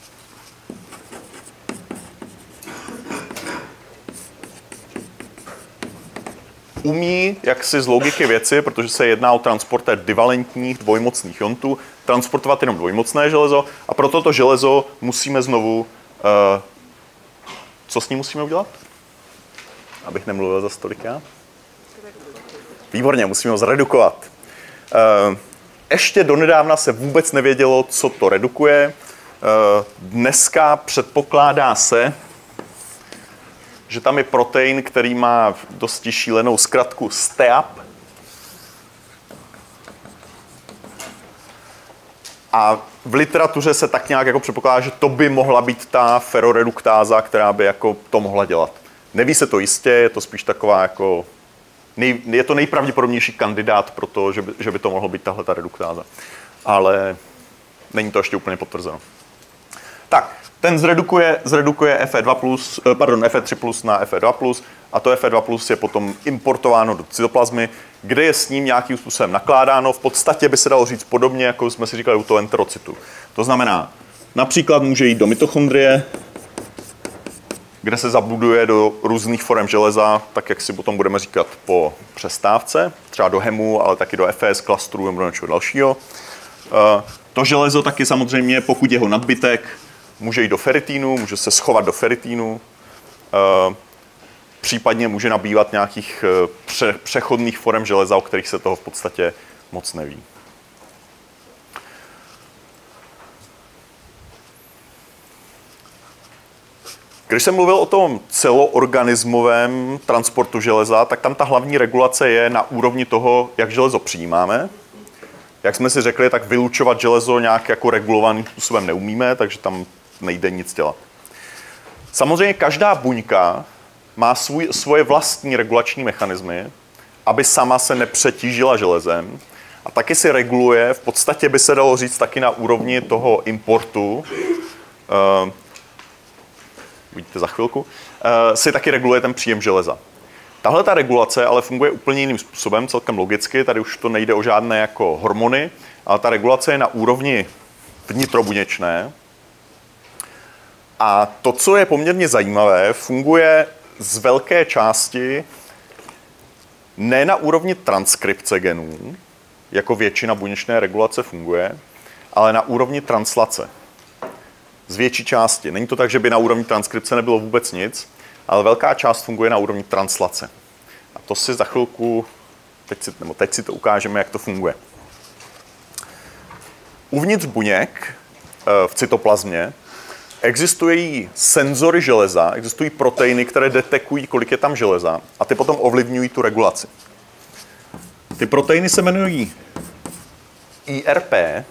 umí, jaksi z logiky věci, protože se jedná o transportér divalentních dvojmocných iontů, transportovat jenom dvojmocné železo a proto to železo musíme znovu... Uh, co s ním musíme udělat? Abych nemluvil za stolik já. Výborně, musíme ho zredukovat. Uh, ještě donedávna se vůbec nevědělo, co to redukuje. Uh, dneska předpokládá se, že tam je protein, který má dosti šílenou zkratku S T A P. A v literatuře se tak nějak jako předpokládá, že to by mohla být ta ferroreduktáza, která by jako to mohla dělat. Neví se to jistě, je to spíš taková jako... Nej, je to nejpravděpodobnější kandidát pro to, že by, že by to mohlo být tahle ta reduktáza. Ale není to ještě úplně potvrzeno. Tak, ten zredukuje, zredukuje F E dva plus, pardon, F E tři plus na F E dva plus a to F E dva plus je potom importováno do cytoplazmy, kde je s ním nějakým způsobem nakládáno. V podstatě by se dalo říct podobně, jako jsme si říkali u toho enterocytu. To znamená, například může jít do mitochondrie, kde se zabuduje do různých forem železa, tak jak si potom budeme říkat po přestávce, třeba do hemu, ale taky do F S klastru nebo do něčeho dalšího. To železo taky samozřejmě, pokud jeho nadbytek, může jít do feritínu, může se schovat do feritínu. případně může nabývat nějakých pře- přechodných forem železa, o kterých se toho v podstatě moc neví. Když jsem mluvil o tom celoorganismovém transportu železa, tak tam ta hlavní regulace je na úrovni toho, jak železo přijímáme. Jak jsme si řekli, tak vylučovat železo nějak jako regulovaným způsobem neumíme, takže tam nejde nic dělat. Samozřejmě každá buňka má svůj, svoje vlastní regulační mechanismy, aby sama se nepřetížila železem. A taky si reguluje, v podstatě by se dalo říct taky na úrovni toho importu, uh, uvidíte za chvilku, uh, si taky reguluje ten příjem železa. Tahle ta regulace ale funguje úplně jiným způsobem, celkem logicky, tady už to nejde o žádné jako hormony, ale ta regulace je na úrovni vnitrobuněčné. A to, co je poměrně zajímavé, funguje z velké části ne na úrovni transkripce genů, jako většina buněčné regulace funguje, ale na úrovni translace. Z větší části. Není to tak, že by na úrovni transkripce nebylo vůbec nic, ale velká část funguje na úrovni translace. A to si za chvilku, teď si, nebo teď si to ukážeme, jak to funguje. Uvnitř buněk v cytoplazmě existují senzory železa, existují proteiny, které detekují, kolik je tam železa, a ty potom ovlivňují tu regulaci. Ty proteiny se jmenují I R P,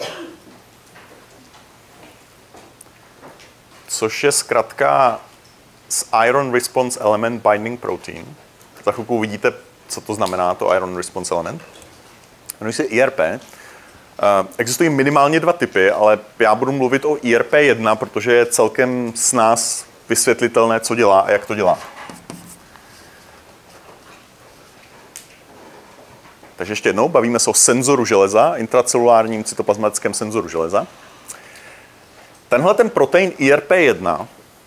což je zkratka z Iron Response Element Binding Protein. Za chvilku uvidíte, co to znamená, to Iron Response Element. Jmenují se I R P. Existují minimálně dva typy, ale já budu mluvit o I R P jedna, protože je celkem s nás vysvětlitelné, co dělá a jak to dělá. Takže ještě jednou, bavíme se o senzoru železa, intracelulárním cytoplazmatickém senzoru železa. Tenhle ten protein I R P jedna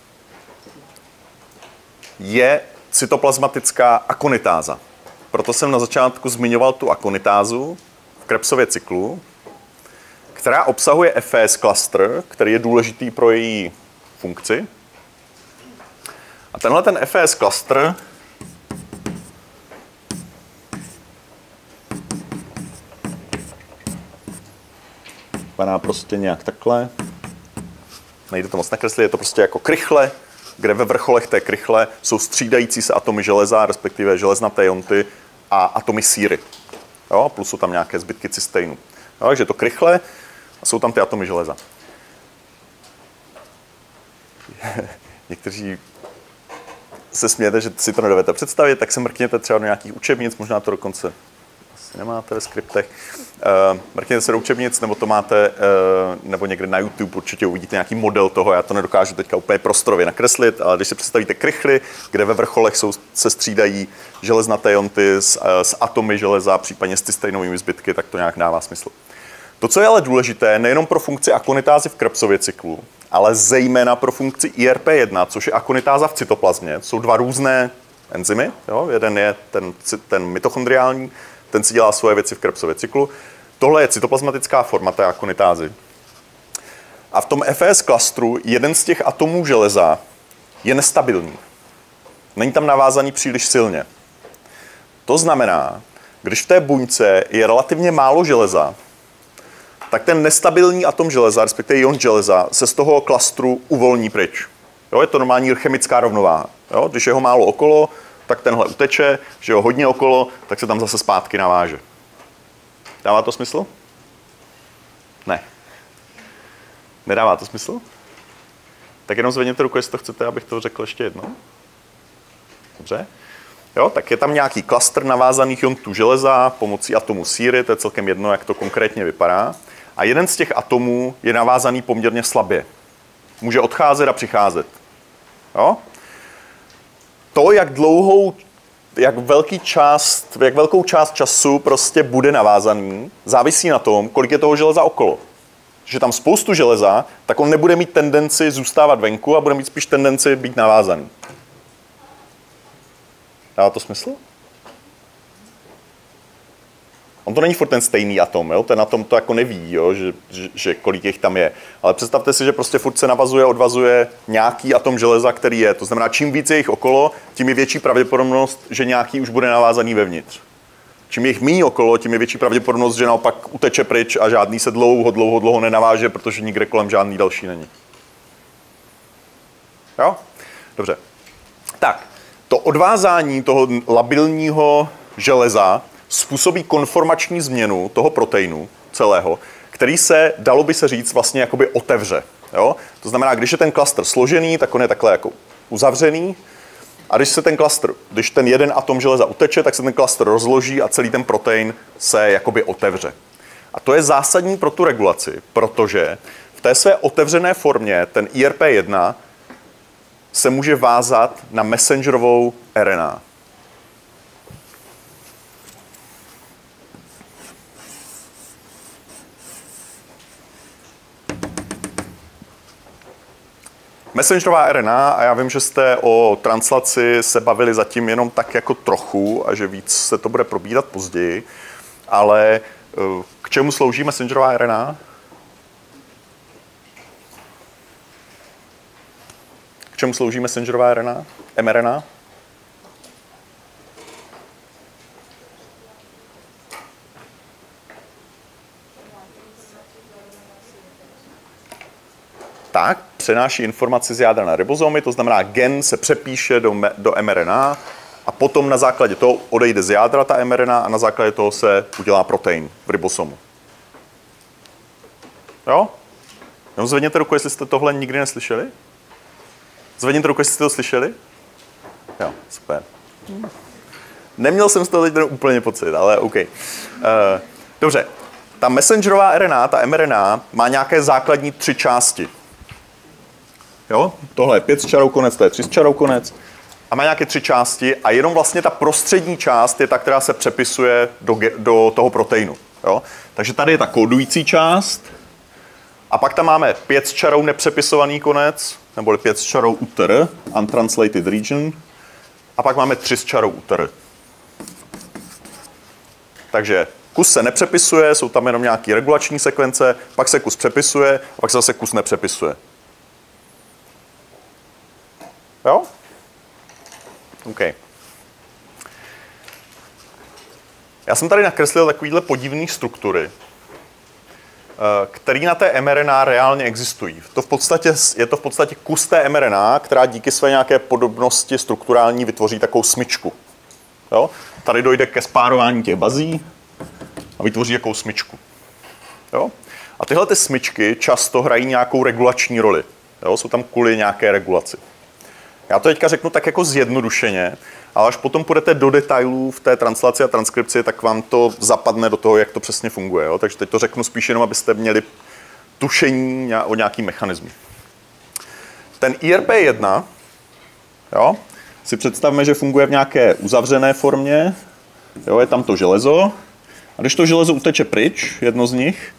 je cytoplazmatická akonitáza. Proto jsem na začátku zmiňoval tu akonitázu v Krebsově cyklu, která obsahuje F S cluster, který je důležitý pro její funkci. A tenhle ten F S cluster vypadá prostě nějak takhle. Nejde to moc nakreslit, je to prostě jako krychle, kde ve vrcholech té krychle jsou střídající se atomy železa, respektive železnaté jonty a atomy síry. Jo, plus jsou tam nějaké zbytky cysteinu. Jo, takže je to krychle a jsou tam ty atomy železa. Někteří se smějete, že si to nedovedete představit, tak se mrkněte třeba do nějakých učebnic, možná to dokonce asi nemáte ve skriptech. Uh, mrkněte se do učebnic, nebo to máte, uh, nebo někde na YouTube určitě uvidíte nějaký model toho, já to nedokážu teďka úplně prostorově nakreslit, ale když si představíte krychly, kde ve vrcholech jsou, se střídají železnaté jonty s, uh, s atomy železa, případně s cysteinovými zbytky, tak to nějak dává smysl. To, co je ale důležité, nejenom pro funkci akonitázy v Krebsově cyklu, ale zejména pro funkci I R P jedna, což je akonitáza v cytoplazmě, jsou dva různé enzymy. Jo? Jeden je ten, ten mitochondriální, ten si dělá svoje věci v Krebsově cyklu. Tohle je cytoplazmatická forma té akonitázy. A v tom F S klastru jeden z těch atomů železa je nestabilní. Není tam navázaný příliš silně. To znamená, když v té buňce je relativně málo železa, tak ten nestabilní atom železa, respektive ion železa, se z toho klastru uvolní pryč. Jo, je to normální chemická rovnováha. Jo, když je ho málo okolo, tak tenhle uteče, že je ho hodně okolo, tak se tam zase zpátky naváže. Dává to smysl? Ne. Nedává to smysl? Tak jenom zvedněte ruku, jestli to chcete, abych to řekl ještě jednou. Dobře. Jo, tak je tam nějaký klastr navázaných iontů železa pomocí atomu síry, to je celkem jedno, jak to konkrétně vypadá. A jeden z těch atomů je navázaný poměrně slabě. Může odcházet a přicházet. Jo? To, jak dlouhou, jak, velký část, jak velkou část času prostě bude navázaný, závisí na tom, kolik je toho železa okolo. Když je tam spoustu železa, tak on nebude mít tendenci zůstávat venku a bude mít spíš tendenci být navázaný. Dává to smysl? On to není furt ten stejný atom, jo? Ten atom to jako neví, jo? Že, že, že kolik jich tam je. Ale představte si, že prostě furt se navazuje, odvazuje nějaký atom železa, který je. To znamená, čím víc je jich okolo, tím je větší pravděpodobnost, že nějaký už bude navázaný vevnitř. Čím je jich míň okolo, tím je větší pravděpodobnost, že naopak uteče pryč a žádný se dlouho, dlouho, dlouho nenaváže, protože nikde kolem žádný další není. Jo? Dobře. Tak, to odvázání toho labilního železa způsobí konformační změnu toho proteinu celého, který se, dalo by se říct, vlastně jakoby otevře. Jo? To znamená, když je ten klastr složený, tak on je takhle jako uzavřený. A když se ten klastr, když ten jeden atom železa uteče, tak se ten klastr rozloží a celý ten protein se jakoby otevře. A to je zásadní pro tu regulaci, protože v té své otevřené formě ten I R P jedna se může vázat na messengerovou R N A. Messengerová R N A, a já vím, že jste o translaci se bavili zatím jenom tak jako trochu a že víc se to bude probírat později, ale k čemu slouží messengerová R N A? K čemu slouží messengerová R N A? mRNA? Tak, přenáší informaci z jádra na ribozomy, to znamená, gen se přepíše do, do mRNA a potom na základě toho odejde z jádra ta mRNA a na základě toho se udělá protein v ribosomu. Jo? Jenom zvedněte ruku, jestli jste tohle nikdy neslyšeli. Zvedněte ruku, jestli jste to slyšeli. Jo, super. Neměl jsem z toho teď ten úplně pocit, ale OK. Uh, dobře, ta messengerová R N A, ta mRNA, má nějaké základní tři části. Jo? Tohle je pět s čarou konec, to je tři s čarou konec. A má nějaké tři části a jenom vlastně ta prostřední část je ta, která se přepisuje do, do toho proteinu. Jo? Takže tady je ta kódující část a pak tam máme pět s čarou nepřepisovaný konec, neboli pět s čarou U T R, untranslated region, a pak máme tři s čarou U T R. Takže kus se nepřepisuje, jsou tam jenom nějaké regulační sekvence, pak se kus přepisuje a pak se zase kus nepřepisuje. Jo? OK. Já jsem tady nakreslil takovýhle podivné struktury, které na té mRNA reálně existují. To v podstatě, je to v podstatě kus té mRNA, která díky své nějaké podobnosti strukturální vytvoří takovou smyčku. Jo? Tady dojde ke spárování těch bazí a vytvoří takovou smyčku. Jo? A tyhle ty smyčky často hrají nějakou regulační roli. Jo? Jsou tam kvůli nějaké regulaci. Já to teďka řeknu tak jako zjednodušeně, ale až potom půjdete do detailů v té translaci a transkripci, tak vám to zapadne do toho, jak to přesně funguje. Jo? Takže teď to řeknu spíš jenom, abyste měli tušení o nějaký mechanismu. Ten I R P jedna, jo, si představme, že funguje v nějaké uzavřené formě. Jo, je tam to železo. A když to železo uteče pryč, jedno z nich,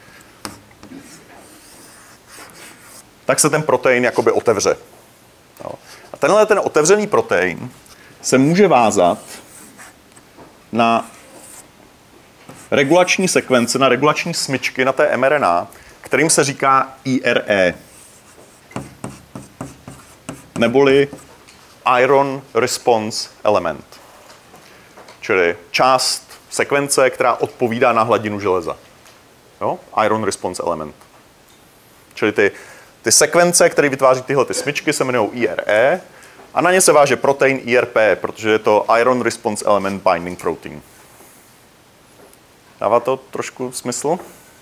tak se ten protein jakoby otevře. Jo. A tenhle ten otevřený protein se může vázat na regulační sekvence, na regulační smyčky na té mRNA, kterým se říká I R E. Neboli Iron Response Element. Čili část sekvence, která odpovídá na hladinu železa. Jo? Iron Response Element. Čili ty, ty sekvence, které vytváří tyhle ty smyčky, se jmenují I R E a na ně se váže protein I R P, protože je to Iron Response Element Binding Protein. Dává to trošku smysl?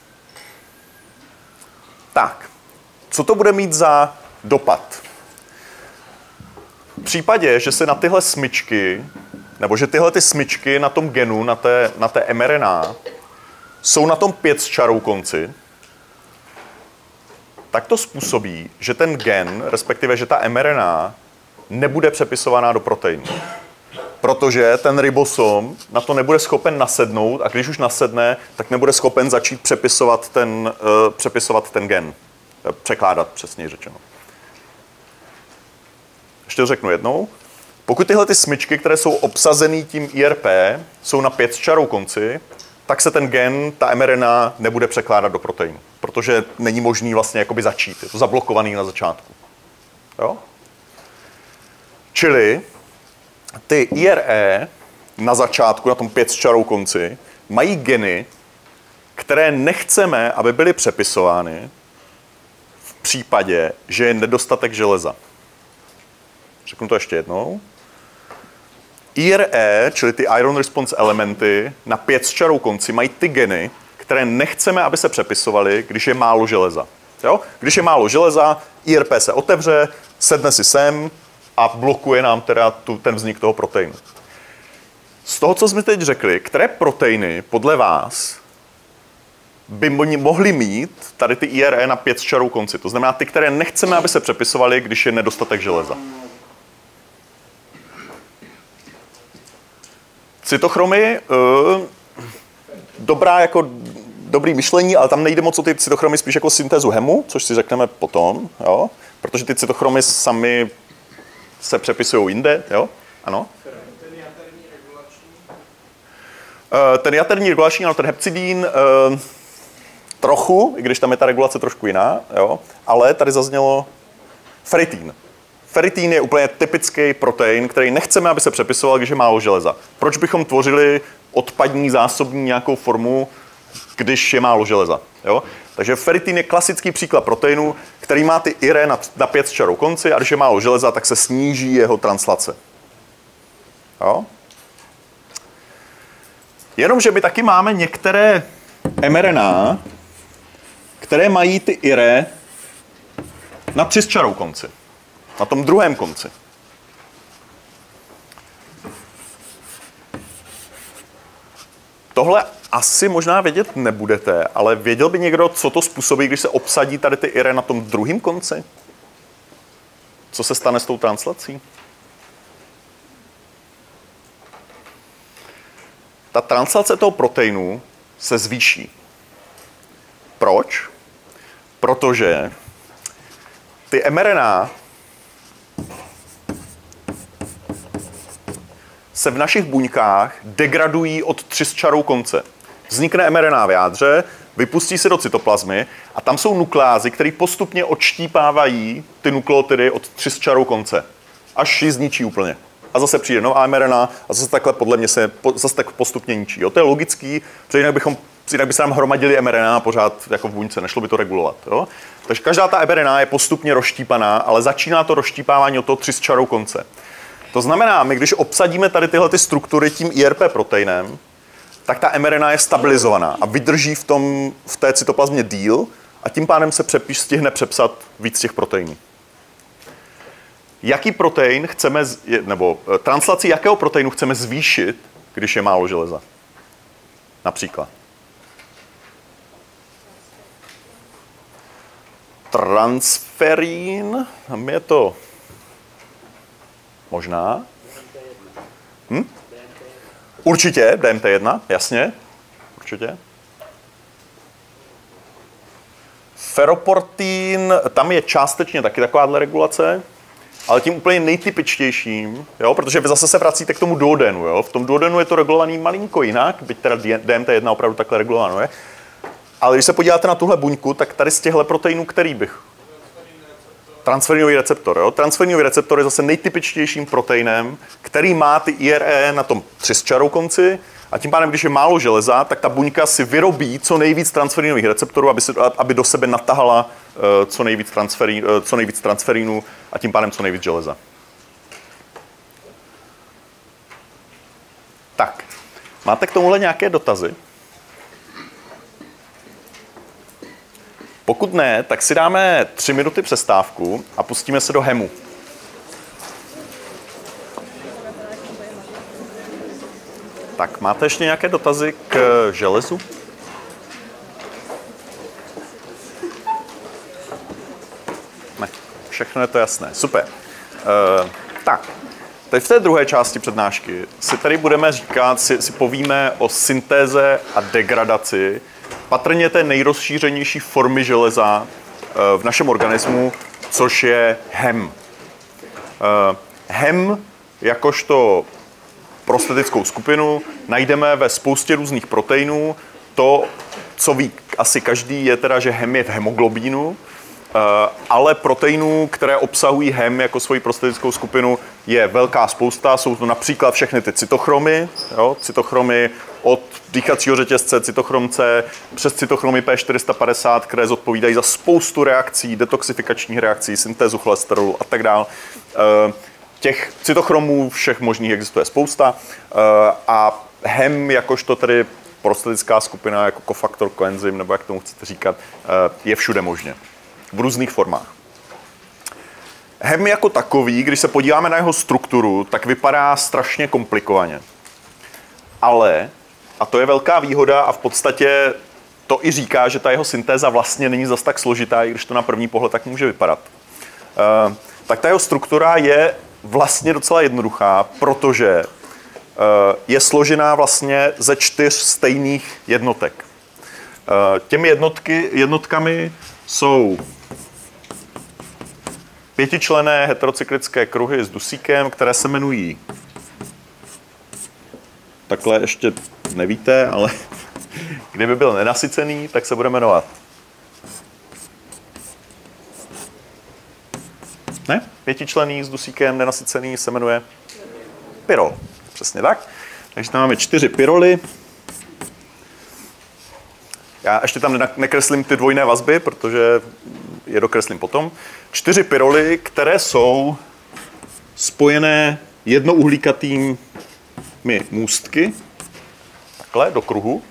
Tak, co to bude mít za dopad? V případě, že se na tyhle smyčky, nebo že tyhle ty smyčky na tom genu, na té, na té mRNA, jsou na tom pět s čarou konci, tak to způsobí, že ten gen, respektive že ta mRNA, nebude přepisovaná do proteinu. Protože ten ribosom na to nebude schopen nasednout a když už nasedne, tak nebude schopen začít přepisovat ten, uh, přepisovat ten gen. Překládat, přesněji řečeno. Ještě to řeknu jednou. Pokud tyhle ty smyčky, které jsou obsazený tím I R P, jsou na pět s čarou konci, tak se ten gen, ta mRNA, nebude překládat do proteinu, protože není možný vlastně jakoby začít. Je to zablokovaný na začátku. Jo? Čili ty I R E na začátku, na tom pět s čarou konci, mají geny, které nechceme, aby byly přepisovány v případě, že je nedostatek železa. Řeknu to ještě jednou. I R E, čili ty Iron Response elementy, na pět s čarou konci mají ty geny, které nechceme, aby se přepisovaly, když je málo železa. Jo? Když je málo železa, I R P se otevře, sedne si sem a blokuje nám teda tu, ten vznik toho proteinu. Z toho, co jsme teď řekli, které proteiny podle vás by mohly mít tady ty I R E na pět s čarou konci? To znamená ty, které nechceme, aby se přepisovaly, když je nedostatek železa. Cytochromy, uh, dobrá jako dobrý myšlení, ale tam nejde moc o ty cytochromy, spíš jako syntézu hemu, což si řekneme potom, jo? Protože ty cytochromy sami se přepisují jinde, jo? Ano? Ten jaterní regulační? Uh, ten jaterní regulační, ano, ten hepcidín, uh, trochu, i když tam je ta regulace trošku jiná, jo? Ale tady zaznělo feritín. Feritín je úplně typický protein, který nechceme, aby se přepisoval, když je málo železa. Proč bychom tvořili odpadní zásobní nějakou formu, když je málo železa? Jo? Takže feritín je klasický příklad proteinu, který má ty I R E na, na pět s čarou konci a když je málo železa, tak se sníží jeho translace. Jo? Jenomže my taky máme některé mRNA, které mají ty I R E na tři s čarou konci. Na tom druhém konci. Tohle asi možná vědět nebudete, ale věděl by někdo, co to způsobí, když se obsadí tady ty I R E na tom druhém konci? Co se stane s tou translací? Ta translace toho proteinu se zvýší. Proč? Protože ty mRNA se v našich buňkách degradují od tři s čarou konce. Vznikne mRNA v jádře, vypustí se do cytoplazmy a tam jsou nukleázy, které postupně odštípávají ty nukleotidy od tři s čarou konce, až ji zničí úplně. A zase přijde nová mRNA a zase takhle podle mě se zase tak postupně ničí. Jo? To je logický, protože jinak, bychom, jinak by se nám hromadili mRNA pořád jako v buňce, nešlo by to regulovat. Jo? Takže každá ta mRNA je postupně rozštípaná, ale začíná to rozštípávání od toho tři s čarou konce. To znamená, my když obsadíme tady tyhle ty struktury tím I R P proteinem, tak ta mRNA je stabilizovaná a vydrží v, tom, v té cytoplazmě díl a tím pádem se přepíš, stihne přepsat víc těch proteinů. Jaký protein chceme, nebo translaci jakého proteinu chceme zvýšit, když je málo železa? Například. Transferín, tam je to možná. Hm? Určitě, D M T jedna, jasně. Určitě. Ferroportín, tam je částečně taky takováhle regulace, ale tím úplně nejtypičtějším, jo, protože vy zase se vracíte k tomu duodenu. Jo. V tom duodenu je to regulovaný malinko jinak, byť teda D M T jedna opravdu takhle regulováno je. Ale když se podíváte na tuhle buňku, tak tady z těchto proteinů, který bych? Transferinový receptor. Jo? Transferinový receptor je zase nejtypičtějším proteinem, který má ty I R E na tom tři s čarou konci a tím pádem, když je málo železa, tak ta buňka si vyrobí co nejvíc transferinových receptorů, aby, si, aby do sebe natahala uh, co nejvíc, transferí, uh, co nejvíc transferínů a tím pádem co nejvíc železa. Tak, máte k tomuhle nějaké dotazy? Pokud ne, tak si dáme tři minuty přestávku a pustíme se do hemu. Tak, máte ještě nějaké dotazy k železu? Ne, všechno je to jasné. Super. Uh, tak, teď v té druhé části přednášky si tady budeme říkat, si, si povíme o syntéze a degradaci patrně té nejrozšířenější formy železa v našem organismu, což je hem. Hem jakožto prostetickou skupinu, najdeme ve spoustě různých proteinů. To, co ví asi každý, je teda, že hem je v hemoglobínu, ale proteinů, které obsahují hem jako svoji prostetickou skupinu, je velká spousta. Jsou to například všechny ty cytochromy, jo? cytochromy od dýchacího řetězce, cytochrom C, přes cytochromy P čtyři sta padesát, které zodpovídají za spoustu reakcí, detoxifikačních reakcí, syntézu cholesterolu a tak dále. Těch cytochromů všech možných existuje spousta a hem jakožto tedy prostetická skupina, jako kofaktor, koenzym, nebo jak tomu chcete říkat, je všude možně. V různých formách. Hem jako takový, když se podíváme na jeho strukturu, tak vypadá strašně komplikovaně. Ale, a to je velká výhoda a v podstatě to i říká, že ta jeho syntéza vlastně není zas tak složitá, i když to na první pohled tak může vypadat. Uh, tak ta jeho struktura je vlastně docela jednoduchá, protože uh, je složená vlastně ze čtyř stejných jednotek. Uh, těmi jednotky, jednotkami jsou pětičlenné heterocyklické kruhy s dusíkem, které se jmenují, takhle ještě nevíte, ale kdyby byl nenasycený, tak se bude jmenovat. Ne? Pětičlenný s dusíkem, nenasycený se jmenuje pyrol. Přesně tak. Takže tam máme čtyři pyroly. Já ještě tam nekreslím ty dvojné vazby, protože je dokreslím potom. Čtyři pyroly, které jsou spojené jednouhlíkatými můstky, takhle do kruhu.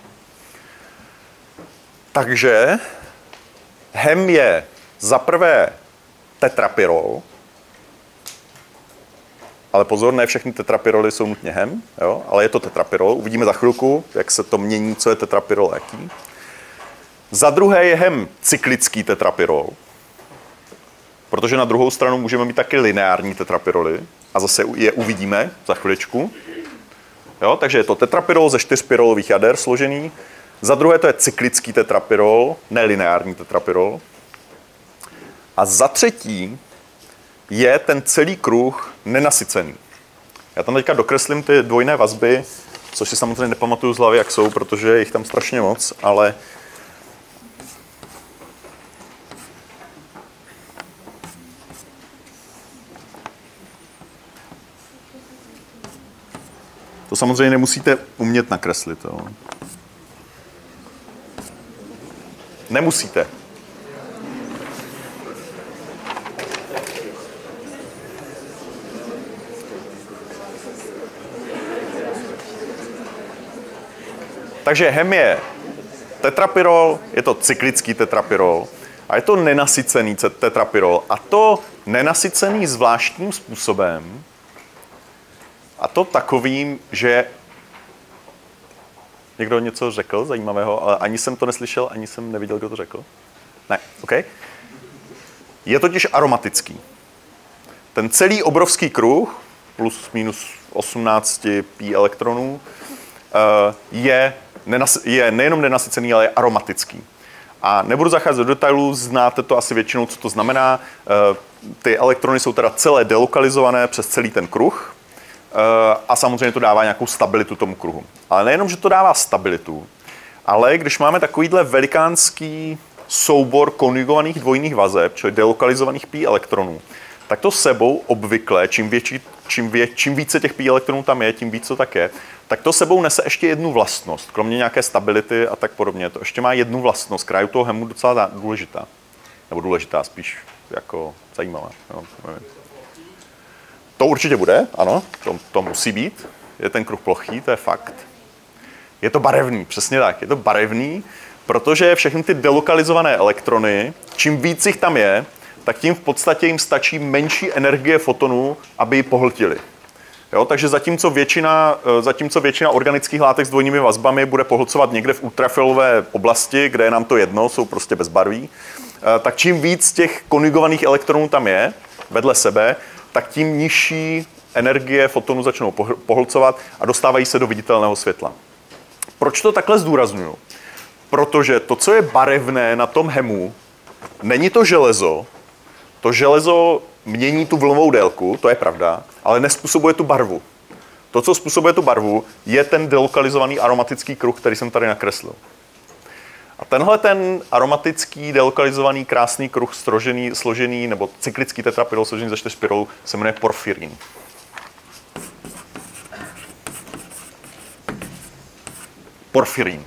Takže hem je za prvé tetrapyrol, ale pozor, ne všechny tetrapyroly jsou nutně hem, jo? Ale je to tetrapyrol. Uvidíme za chvilku, jak se to mění, co je tetrapyrol a jaký. Za druhé je hem cyklický tetrapyrol, protože na druhou stranu můžeme mít taky lineární tetrapyroly a zase je uvidíme za chviličku. Jo? Takže je to tetrapyrol ze čtyř pyrolových jader složený. Za druhé to je cyklický tetrapyrol, ne lineární tetrapyrol. A za třetí je ten celý kruh nenasycený. Já tam teďka dokreslím ty dvojné vazby, což si samozřejmě nepamatuju z hlavy, jak jsou, protože je jich tam strašně moc, ale to samozřejmě nemusíte umět nakreslit. Jo. Nemusíte. Takže hem je tetrapyrol, je to cyklický tetrapyrol a je to nenasycený tetrapyrol. A to nenasycený zvláštním způsobem, a to takovým, že někdo něco řekl zajímavého, ale ani jsem to neslyšel, ani jsem neviděl, kdo to řekl. Ne, OK. Je totiž aromatický. Ten celý obrovský kruh, plus minus osmnáct pi elektronů, je, je nejenom nenasycený, ale je aromatický. A nebudu zacházet do detailů, znáte to asi většinou, co to znamená. Ty elektrony jsou teda celé delokalizované přes celý ten kruh a samozřejmě to dává nějakou stabilitu tomu kruhu. Ale nejenom, že to dává stabilitu, ale když máme takovýhle velikánský soubor konjugovaných dvojných vazeb, čili delokalizovaných pi elektronů, tak to sebou obvykle, čím, větší, čím, vě, čím více těch pi elektronů tam je, tím víc to tak je, tak to sebou nese ještě jednu vlastnost. Kromě nějaké stability a tak podobně, to ještě má jednu vlastnost, která je u toho hemu docela důležitá. Nebo důležitá, spíš jako zajímavá. Jo, to určitě bude, ano, to, to musí být. Je ten kruh plochý, to je fakt. Je to barevný, přesně tak. Je to barevný, protože všechny ty delokalizované elektrony, čím víc jich tam je, tak tím v podstatě jim stačí menší energie fotonů, aby ji pohltili. Jo, takže zatímco většina, zatímco většina organických látek s dvojnými vazbami bude pohlcovat někde v ultrafialové oblasti, kde je nám to jedno, jsou prostě bezbarví, tak čím víc těch konjugovaných elektronů tam je vedle sebe, tak tím nižší energie fotonů začnou pohlcovat a dostávají se do viditelného světla. Proč to takhle zdůraznuju? Protože to, co je barevné na tom hemu, není to železo. To železo mění tu vlnovou délku, to je pravda, ale nezpůsobuje tu barvu. To, co způsobuje tu barvu, je ten delokalizovaný aromatický kruh, který jsem tady nakreslil. A tenhle ten aromatický, delokalizovaný, krásný kruh složený, složený nebo cyklický tetrapyrol složený ze čtyř pyrolů se jmenuje porfyrín. Porfyrín.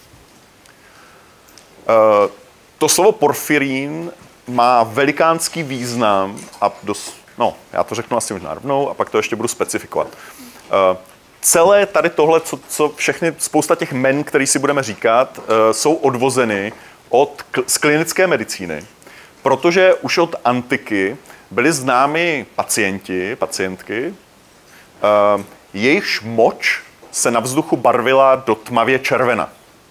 Uh, to slovo porfyrín má velikánský význam a dos, no, já to řeknu asi možná rovnou a pak to ještě budu specifikovat. Uh, celé tady tohle, co, co všechny, spousta těch men, který si budeme říkat, uh, jsou odvozeny od, z klinické medicíny, protože už od antiky byli známi pacienti, pacientky, uh, jejichž moč se na vzduchu barvila do tmavě červena.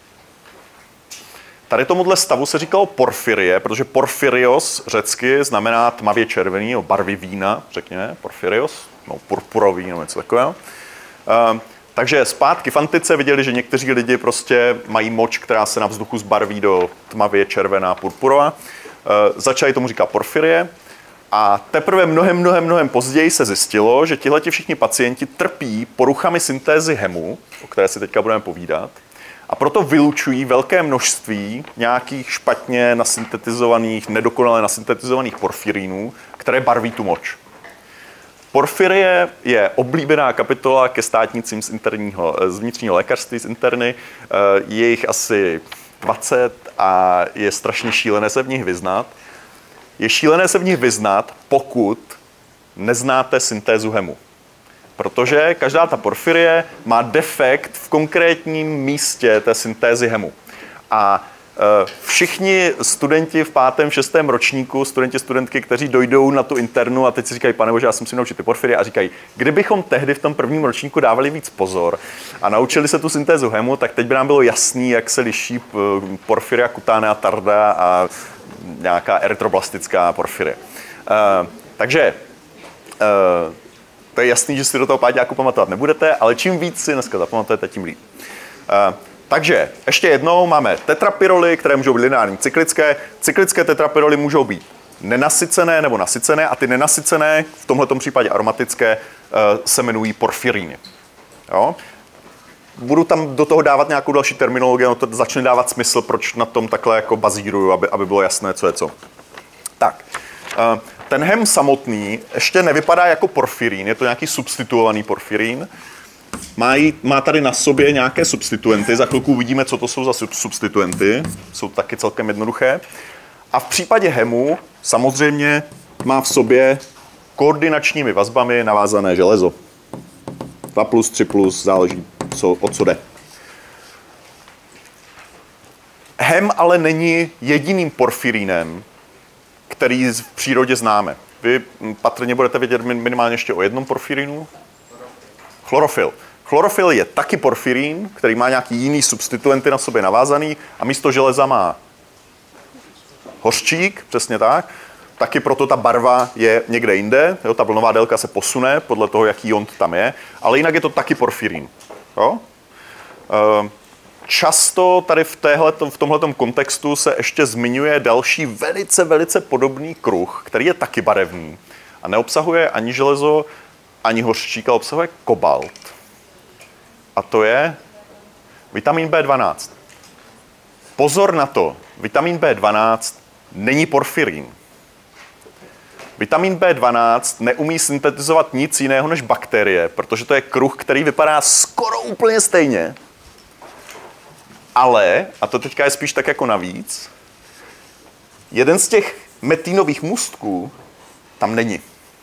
Tady tomuhle stavu se říkalo porfyrie, protože porfyrios řecky znamená tmavě červený, o barvy vína, řekněme, porfyrios, no purpurový, nebo něco takového. Uh, takže zpátky v antice viděli, že někteří lidi prostě mají moč, která se na vzduchu zbarví do tmavě červená, purpurová. Uh, začali tomu říkat porfyrie. A teprve mnohem, mnohem, mnohem později se zjistilo, že tihleti všichni pacienti trpí poruchami syntézy hemu, o které si teďka budeme povídat, a proto vylučují velké množství nějakých špatně nasyntetizovaných, nedokonale nasyntetizovaných porfyrínů, které barví tu moč. Porfyrie je oblíbená kapitola ke státnicím z, interního, z vnitřního lékařství, z interny. Je jich asi dvacet a je strašně šílené se v nich vyznat. Je šílené se v nich vyznat, pokud neznáte syntézu hemu. Protože každá ta porfyrie má defekt v konkrétním místě té syntézy hemu. A e, všichni studenti v pátém, šestém ročníku, studenti, studentky, kteří dojdou na tu internu a teď si říkají, pane bože, já jsem si naučit ty porfyrie a říkají, kdybychom tehdy v tom prvním ročníku dávali víc pozor a naučili se tu syntézu hemu, tak teď by nám bylo jasný, jak se liší porfyria cutanea tarda a nějaká erytroblastická porfyrie. Uh, takže uh, to je jasný, že si do toho páťáku pamatovat nebudete, ale čím víc si dneska zapamatujete, tím líp. Uh, takže ještě jednou máme tetrapyroly, které můžou být lineární cyklické. Cyklické tetrapyroly můžou být nenasycené nebo nasycené a ty nenasycené, v tomhletom případě aromatické, uh, se jmenují porfyríny. Jo? Budu tam do toho dávat nějakou další terminologii, no to začne dávat smysl, proč na tom takhle jako bazíruju, aby, aby bylo jasné, co je co. Tak, ten hem samotný ještě nevypadá jako porfyrín, je to nějaký substituovaný porfyrín. Má, jí, má tady na sobě nějaké substituenty, za chvilku uvidíme, co to jsou za substituenty, jsou taky celkem jednoduché. A v případě hemu samozřejmě má v sobě koordinačními vazbami navázané železo. dva plus, tři plus, záleží, co, o co jde. Hem ale není jediným porfyrínem, který v přírodě známe. Vy patrně budete vědět minimálně ještě o jednom porfyrínu. Chlorofyl. Chlorofyl je taky porfyrín, který má nějaký jiný substituenty na sobě navázaný a místo železa má hořčík, přesně tak. Taky proto ta barva je někde jinde, jo, ta vlnová délka se posune podle toho, jaký jont tam je, ale jinak je to taky porfyrín. Jo? Často tady v, téhletom, v tomhletom kontextu se ještě zmiňuje další velice, velice podobný kruh, který je taky barevný a neobsahuje ani železo, ani hořčík, ale obsahuje kobalt. A to je vitamin bé dvanáct. Pozor na to, vitamin bé dvanáct není porfyrín. Vitamin bé dvanáct neumí syntetizovat nic jiného než bakterie, protože to je kruh, který vypadá skoro úplně stejně. Ale, a to teďka je spíš tak jako navíc, jeden z těch metýnových můstků tam není.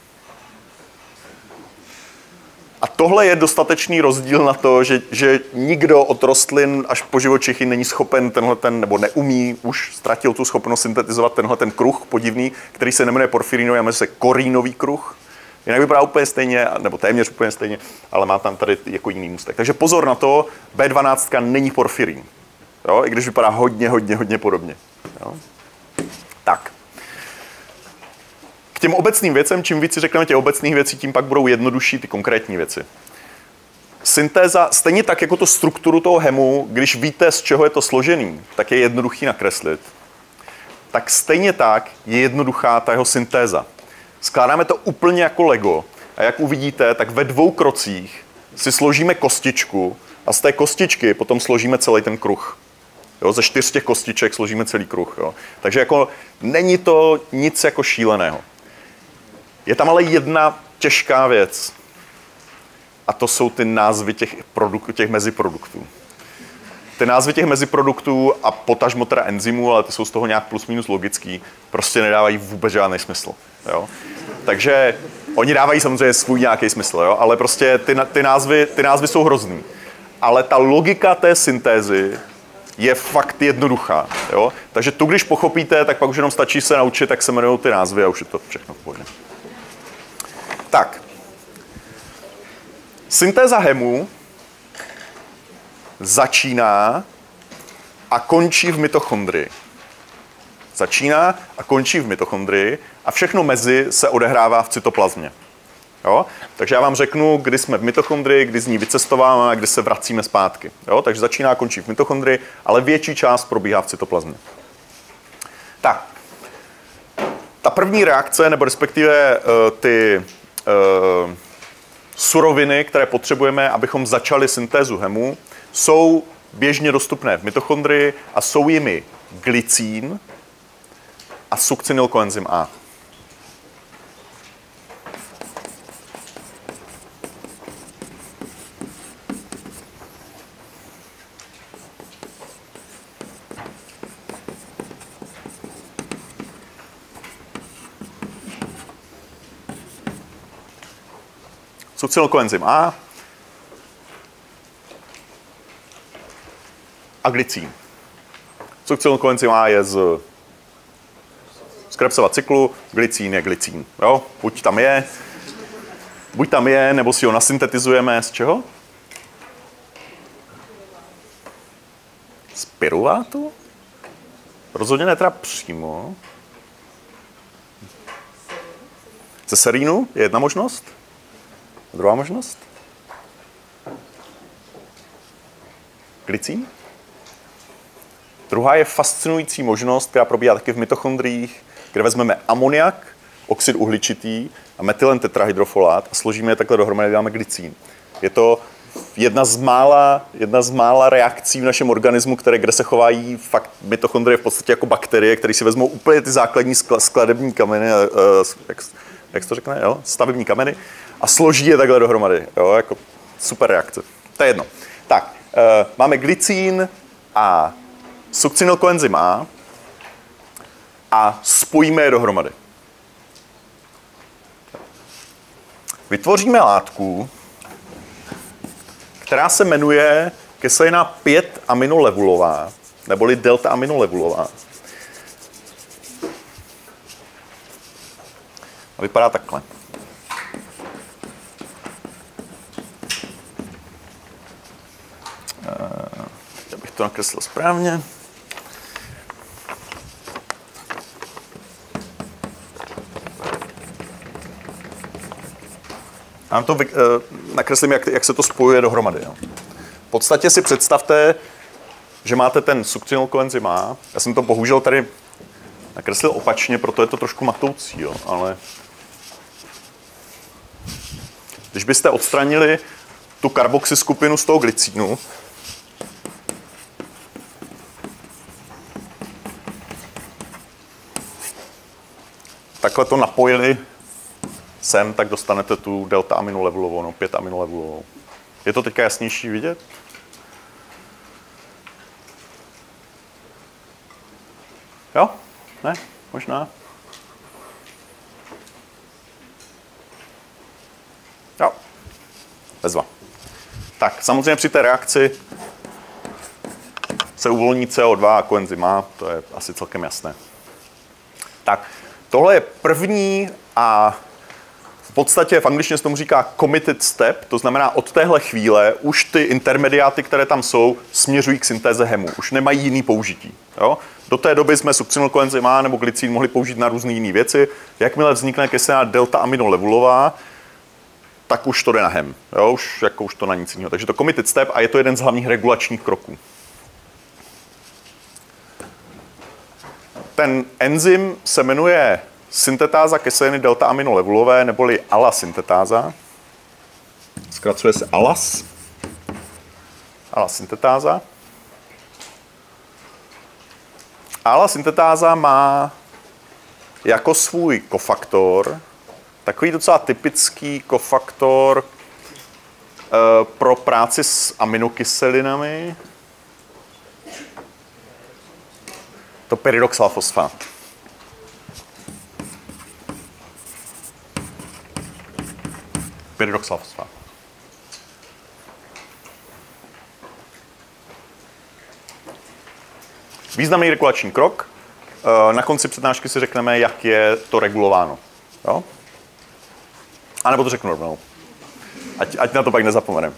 A tohle je dostatečný rozdíl na to, že, že nikdo od rostlin až po živočichy není schopen tenhle ten, nebo neumí, už ztratil tu schopnost syntetizovat tenhle ten kruh podivný, který se nemenuje porfyrínový, ale se korínový kruh. Jinak vypadá úplně stejně, nebo téměř úplně stejně, ale má tam tady jako jiný můstek. Takže pozor na to, bé dvanáct není porfyrín. Jo? I když vypadá hodně, hodně, hodně podobně. Jo? Tak. K těm obecným věcem, čím víc si řekneme těch obecných věcí, tím pak budou jednodušší ty konkrétní věci. Syntéza, stejně tak jako tu strukturu toho hemu, když víte, z čeho je to složený, tak je jednoduchý nakreslit. Tak stejně tak je jednoduchá ta jeho syntéza. Skládáme to úplně jako Lego a jak uvidíte, tak ve dvou krocích si složíme kostičku a z té kostičky potom složíme celý ten kruh. Jo, ze čtyř těch kostiček složíme celý kruh. Jo. Takže jako není to nic jako šíleného. Je tam ale jedna těžká věc. A to jsou ty názvy těch, produk- těch meziproduktů. Ty názvy těch meziproduktů a potažmo teda enzymů, ale ty jsou z toho nějak plus minus logický, prostě nedávají vůbec žádný smysl. Jo. Takže oni dávají samozřejmě svůj nějaký smysl, jo, ale prostě ty, ty, názvy, ty názvy jsou hrozný. Ale ta logika té syntézy je fakt jednoduchá. Jo? Takže tu, když pochopíte, tak pak už jenom stačí se naučit, jak se jmenují ty názvy a už je to všechno v pohodě. Tak. Syntéza hemu začíná a končí v mitochondrii. Začíná a končí v mitochondrii a všechno mezi se odehrává v cytoplazmě. Jo? Takže já vám řeknu, kdy jsme v mitochondrii, kdy z ní vycestováváme a kdy se vracíme zpátky. Jo? Takže začíná a končí v mitochondrii, ale větší část probíhá v cytoplazmě. Tak. Ta první reakce, nebo respektive uh, ty uh, suroviny, které potřebujeme, abychom začali syntézu hemu, jsou běžně dostupné v mitochondrii a jsou jimi glycín a sukcinylkoenzym A. Sukcinylkoenzym A a glycín. Sukcinylkoenzym A je z, z Krebsova cyklu, glycín je glycín. Jo? Buď tam je, buď tam je, nebo si ho nasyntetizujeme z čeho? Z pyruvátu? Rozhodně ne teda přímo. Ze serínu je jedna možnost. Druhá možnost? Glycín? Druhá je fascinující možnost, která probíhá taky v mitochondriích, kde vezmeme amoniak, oxid uhličitý a metylen tetrahydrofolát a složíme je takhle dohromady, dáme glycín. Je to jedna z mála, jedna z mála reakcí v našem organismu, které, kde se chovají fakt mitochondrie v podstatě jako bakterie, které si vezmou úplně ty základní skladební kameny, jak, jak se to řekne, jo? Stavební kameny, a složí je takhle dohromady. Jo? Jako super reakce. To je jedno. Tak, e, máme glycín a sukcinylkoenzym A a spojíme je dohromady. Vytvoříme látku, která se jmenuje kyselina pět aminolevulová, neboli delta aminolevulová. A vypadá takhle. Já bych to nakreslil správně. Já vám to vy, nakreslím, jak, jak se to spojuje dohromady. Jo. V podstatě si představte, že máte ten sukcinylkoenzym A. Já jsem to bohužel tady nakreslil opačně, proto je to trošku matoucí, jo, ale když byste odstranili tu karboxy skupinu z toho glycínu, takhle to napojili sem, tak dostanete tu delta aminolevulovou, no pět aminolevulovou. Je to teďka jasnější vidět? Jo? Ne? Možná? Jo. Bezva. Tak, samozřejmě při té reakci se uvolní C O dva a koenzym A, to je asi celkem jasné. Tak, tohle je první a v podstatě v angličtině se tomu říká committed step, to znamená od téhle chvíle už ty intermediáty, které tam jsou, směřují k syntéze hemu, už nemají jiný použití. Jo? Do té doby jsme sukcinylkoenzym A nebo glycín mohli použít na různé jiné věci. Jakmile vznikne kyselina delta aminolevulová, tak už to jde na hem. Jo? Už, jako už to na nic jiného. Takže to committed step a je to jeden z hlavních regulačních kroků. Ten enzym se jmenuje syntetáza kyseliny delta aminolevulové neboli ala syntetáza. zkracuje se ALAS. ALAS syntetáza. ALAS syntetáza má jako svůj kofaktor takový docela typický kofaktor e, pro práci s aminokyselinami. To pyridoxalfosfát. Pyridoxalfosfát. Významný regulační krok. Na konci přednášky si řekneme, jak je to regulováno. Jo? A nebo to řeknu rovnou. Ať, ať na to pak nezapomeneme.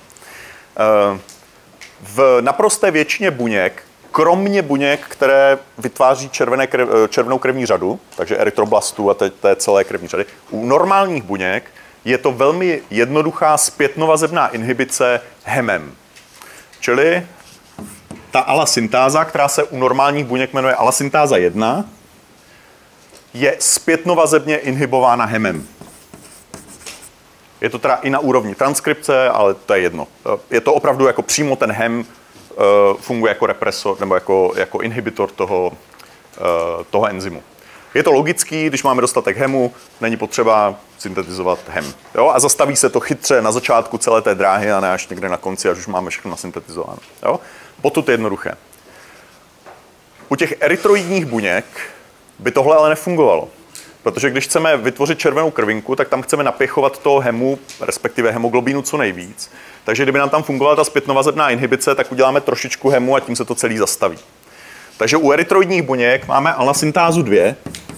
V naprosté většině buněk, kromě buněk, které vytváří červené krev, červenou krevní řadu, takže erytroblastů a té celé krevní řady, u normálních buněk je to velmi jednoduchá zpětnovazebná inhibice hemem. Čili ta alasyntáza, která se u normálních buněk jmenuje alasyntáza jedna, je zpětnovazebně inhibována hemem. Je to teda i na úrovni transkripce, ale to je jedno. Je to opravdu jako přímo ten hem funguje jako represor nebo jako, jako inhibitor toho, toho enzymu. Je to logický, když máme dostatek hemu, není potřeba syntetizovat hem. Jo? A zastaví se to chytře na začátku celé té dráhy a ne až někde na konci, až už máme všechno nasyntetizováno. Jo? Potud je jednoduché. U těch erytroidních buněk by tohle ale nefungovalo. Protože když chceme vytvořit červenou krvinku, tak tam chceme napěchovat toho hemu, respektive hemoglobínu co nejvíc. Takže kdyby nám tam fungovala ta zpětnovazebná inhibice, tak uděláme trošičku hemu a tím se to celý zastaví. Takže u erytroidních buněk máme alasyntázu dva,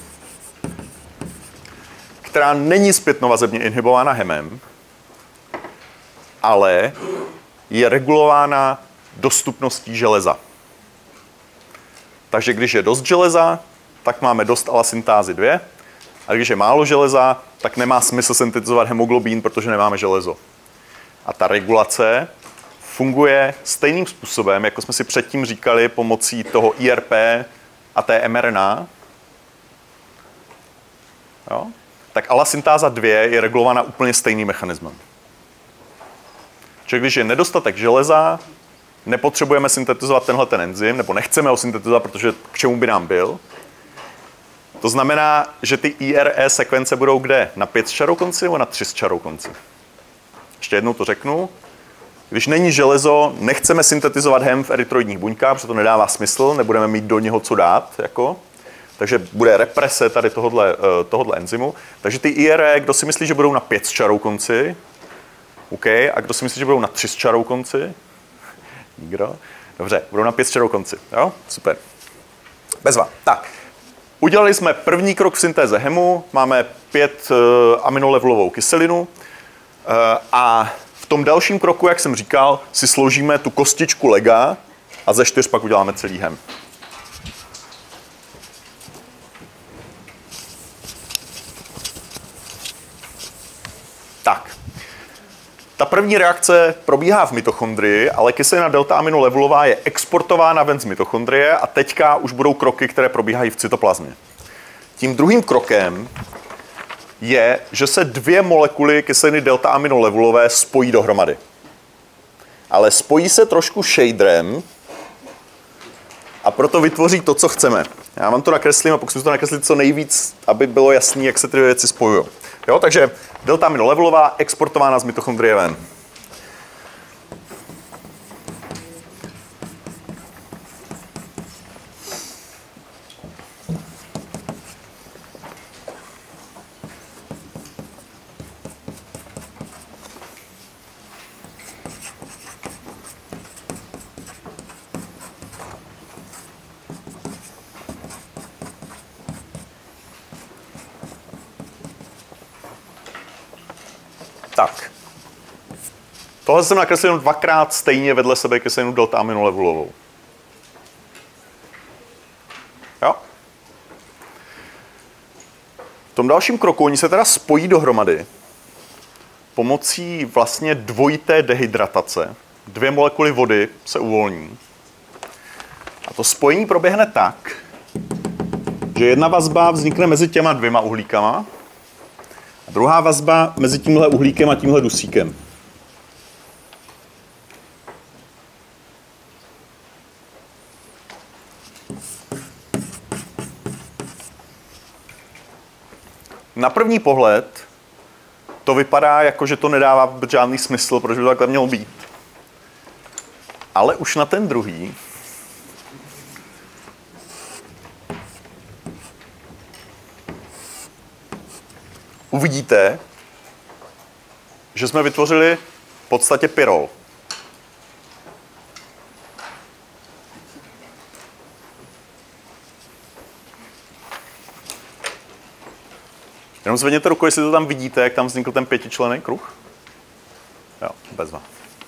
která není zpětnovazebně inhibována hemem, ale je regulována dostupností železa. Takže když je dost železa, tak máme dost alasyntázy dva, a když je málo železa, tak nemá smysl syntetizovat hemoglobín, protože nemáme železo. A ta regulace funguje stejným způsobem, jako jsme si předtím říkali pomocí toho I R P a té mRNA. Jo? Tak alasyntáza dva je regulována úplně stejným mechanismem. Čili když je nedostatek železa, nepotřebujeme syntetizovat tenhle ten enzym, nebo nechceme ho syntetizovat, protože k čemu by nám byl. To znamená, že ty I R E sekvence budou kde? Na pět s čarou konci nebo na tři s čarou konci? Ještě jednou to řeknu. Když není železo, nechceme syntetizovat hem v erytroidních buňkách, protože to nedává smysl, nebudeme mít do něho co dát. Jako. Takže bude represe tady tohodle, tohodle enzymu. Takže ty I R E, kdo si myslí, že budou na pět s čarou konci? OK. A kdo si myslí, že budou na tři s čarou konci? Nikdo? Dobře, budou na pět s čarou konci. Jo? Super. Bezva. Tak. Udělali jsme první krok v syntéze hemu, máme pět uh, aminolevulovou kyselinu uh, a v tom dalším kroku, jak jsem říkal, si složíme tu kostičku lega a ze čtyř pak uděláme celý hem. Tak. Ta první reakce probíhá v mitochondrii, ale kyselina delta-aminolevulová je exportována ven z mitochondrie a teďka už budou kroky, které probíhají v cytoplazmě. Tím druhým krokem je, že se dvě molekuly kyseliny delta-aminolevulové spojí dohromady. Ale spojí se trošku shaderem a proto vytvoří to, co chceme. Já vám to nakreslím a pokusím to nakreslit co nejvíc, aby bylo jasné, jak se ty věci spojují. Jo, takže delta-aminolevulová exportována z mitochondrie ven. Tak. Tohle jsem nakreslil dvakrát stejně vedle sebe kyselinu delta-aminolevulovou. Jo? V tom dalším kroku oni se teda spojí dohromady pomocí vlastně dvojité dehydratace. Dvě molekuly vody se uvolní. A to spojení proběhne tak, že jedna vazba vznikne mezi těma dvěma uhlíkama, druhá vazba mezi tímhle uhlíkem a tímhle dusíkem. Na první pohled to vypadá jako, že to nedává žádný smysl, proč by to takhle mělo být. Ale už na ten druhý uvidíte, že jsme vytvořili v podstatě pyrrol. Jenom zvedněte ruku, jestli to tam vidíte, jak tam vznikl ten pětičlenný kruh. Jo, bezva.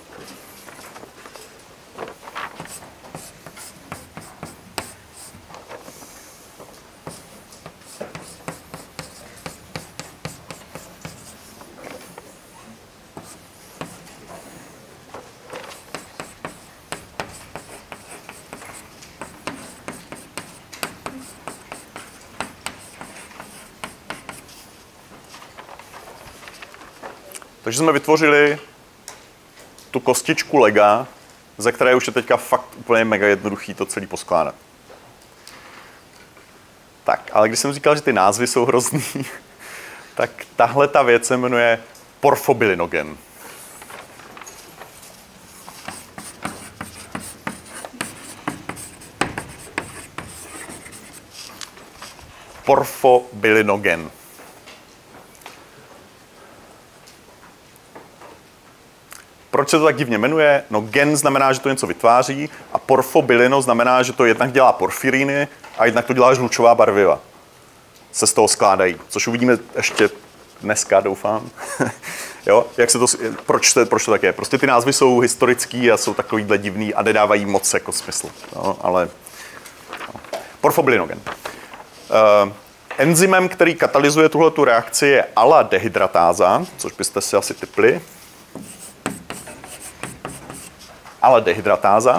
Takže jsme vytvořili tu kostičku lega, ze které už je teďka fakt úplně mega jednoduchý to celý poskládat. Tak, ale když jsem říkal, že ty názvy jsou hrozný, tak tahle ta věc se jmenuje porfobilinogen. Porfobilinogen. Proč se to tak divně jmenuje? No gen znamená, že to něco vytváří a porfobilino znamená, že to jednak dělá porfiriny a jednak to dělá žlučová barviva. Se z toho skládají, což uvidíme ještě dneska, doufám. Jo? Jak se to, proč, to, proč to tak je? Prostě ty názvy jsou historický a jsou takovýhle divný a nedávají moc jako smysl. Jo? Ale no. Porfobilinogen. Uh, enzymem, který katalyzuje tuhletu reakci, je aladehydratáza, což byste si asi tipli. Aladehydratáza.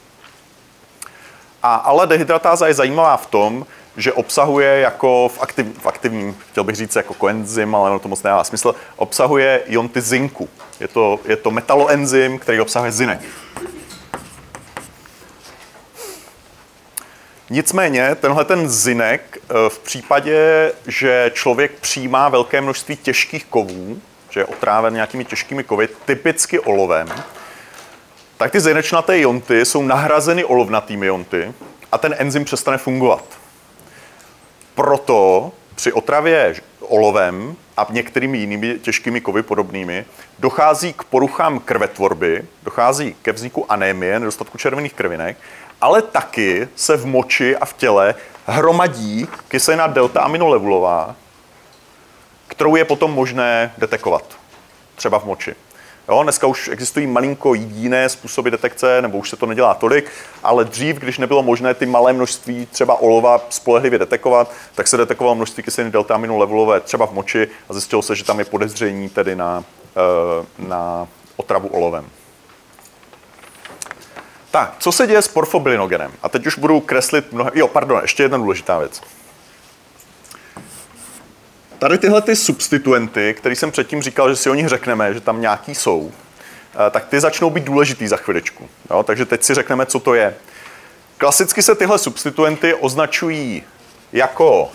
A aladehydratáza je zajímavá v tom, že obsahuje jako v, aktiv, v aktivním, chtěl bych říct jako koenzym, ale ono to moc nedává smysl, obsahuje ionty zinku. Je to, je to metaloenzym, který obsahuje zinek. Nicméně tenhle ten zinek v případě, že člověk přijímá velké množství těžkých kovů, že je otráven nějakými těžkými kovy, typicky olovem, tak ty zinečnaté ionty jsou nahrazeny olovnatými ionty a ten enzym přestane fungovat. Proto při otravě olovem a některými jinými těžkými kovy podobnými dochází k poruchám krvetvorby, dochází ke vzniku anémie, nedostatku červených krvinek, ale taky se v moči a v těle hromadí kyselina delta-aminolevulová, kterou je potom možné detekovat, třeba v moči. Jo, dneska už existují malinko jiné způsoby detekce, nebo už se to nedělá tolik, ale dřív, když nebylo možné ty malé množství třeba olova spolehlivě detekovat, tak se detekovalo množství kyseliny delta-aminolevulové třeba v moči a zjistilo se, že tam je podezření tedy na, na otravu olovem. Tak, co se děje s porfobilinogenem? A teď už budu kreslit mnohem... Jo, pardon, ještě jedna důležitá věc. Tady tyhle ty substituenty, které jsem předtím říkal, že si o nich řekneme, že tam nějaký jsou, tak ty začnou být důležitý za chviličku. Jo, takže teď si řekneme, co to je. Klasicky se tyhle substituenty označují jako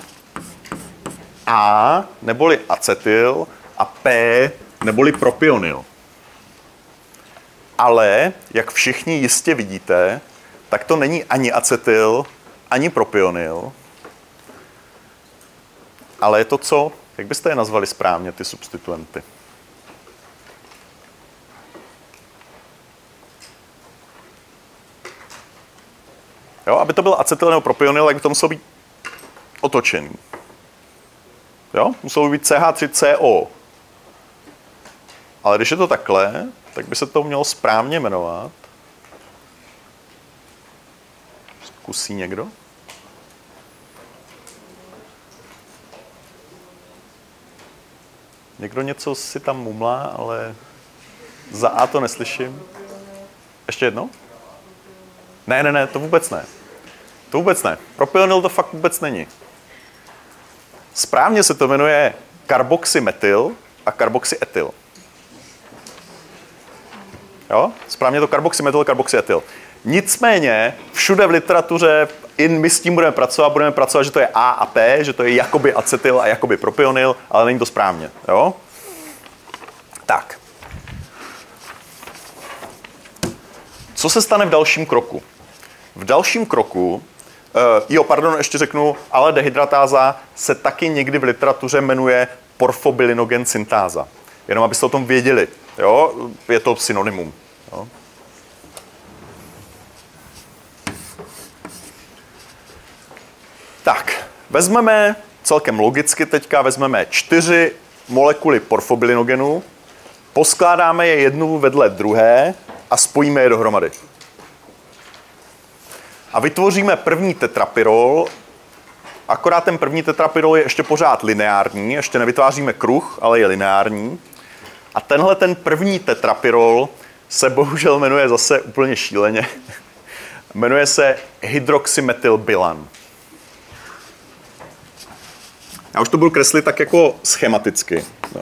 A, neboli acetyl, a P, neboli propionyl. Ale, jak všichni jistě vidíte, tak to není ani acetyl, ani propionyl, ale je to co? Jak byste je nazvali správně, ty substituenty? Jo, aby to byl acetyl nebo propionyl, tak by to muselo být otočený. Jo, muselo by být C H tři C O. Ale když je to takhle, tak by se to mělo správně jmenovat. Zkusí někdo? Někdo něco si tam mumlá, ale za A to neslyším. Ještě jednou? Ne, ne, ne, to vůbec ne. To vůbec ne. Propionyl to fakt vůbec není. Správně se to jmenuje karboxymetyl a karboxyetyl. Jo? Správně to karboxymetyl, karboxyetyl. Nicméně všude v literatuře i my s tím budeme pracovat, budeme pracovat, že to je A a P, že to je jakoby acetyl a jakoby propionil, ale není to správně. Jo? Tak. Co se stane v dalším kroku? V dalším kroku, uh, jo, pardon, ještě řeknu, ale dehydratáza se taky někdy v literatuře jmenuje porfobylinogen syntáza. Jenom abyste o tom věděli. Jo? Je to synonymum. Jo? Tak, vezmeme celkem logicky teďka, vezmeme čtyři molekuly porfobylinogenu, poskládáme je jednu vedle druhé a spojíme je dohromady. A vytvoříme první tetrapyrol, akorát ten první tetrapyrol je ještě pořád lineární, ještě nevytváříme kruh, ale je lineární. A tenhle ten první tetrapyrol se bohužel jmenuje zase úplně šíleně. Jmenuje se hydroxymetylbilan. Já už to budu kreslit tak jako schematicky. Jo.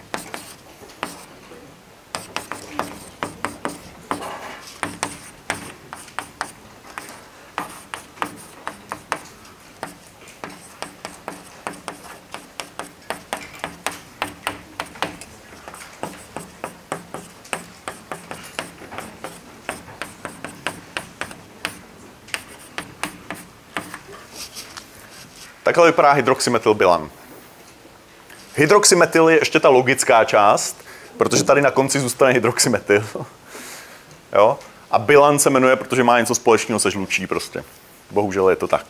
Takhle vypadá hydroxymetylbilan. Hydroxymetyl je ještě ta logická část, protože tady na konci zůstane hydroxymetyl. Jo? A bilan se jmenuje, protože má něco společného se žlučí prostě. Bohužel je to tak.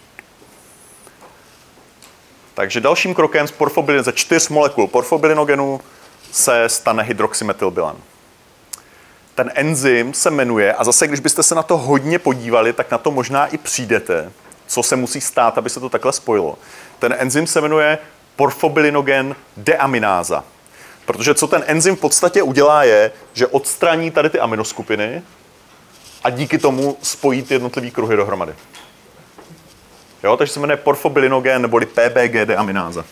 Takže dalším krokem z porfobylin, ze čtyř molekul porfobylinogenu se stane hydroxymetylbilan. Ten enzym se jmenuje, a zase, když byste se na to hodně podívali, tak na to možná i přijdete, co se musí stát, aby se to takhle spojilo. Ten enzym se jmenuje porfobylinogen deamináza. Protože co ten enzym v podstatě udělá je, že odstraní tady ty aminoskupiny a díky tomu spojí ty jednotlivý kruhy dohromady. Jo, takže se jmenuje porfobylinogen neboli P B G deamináza.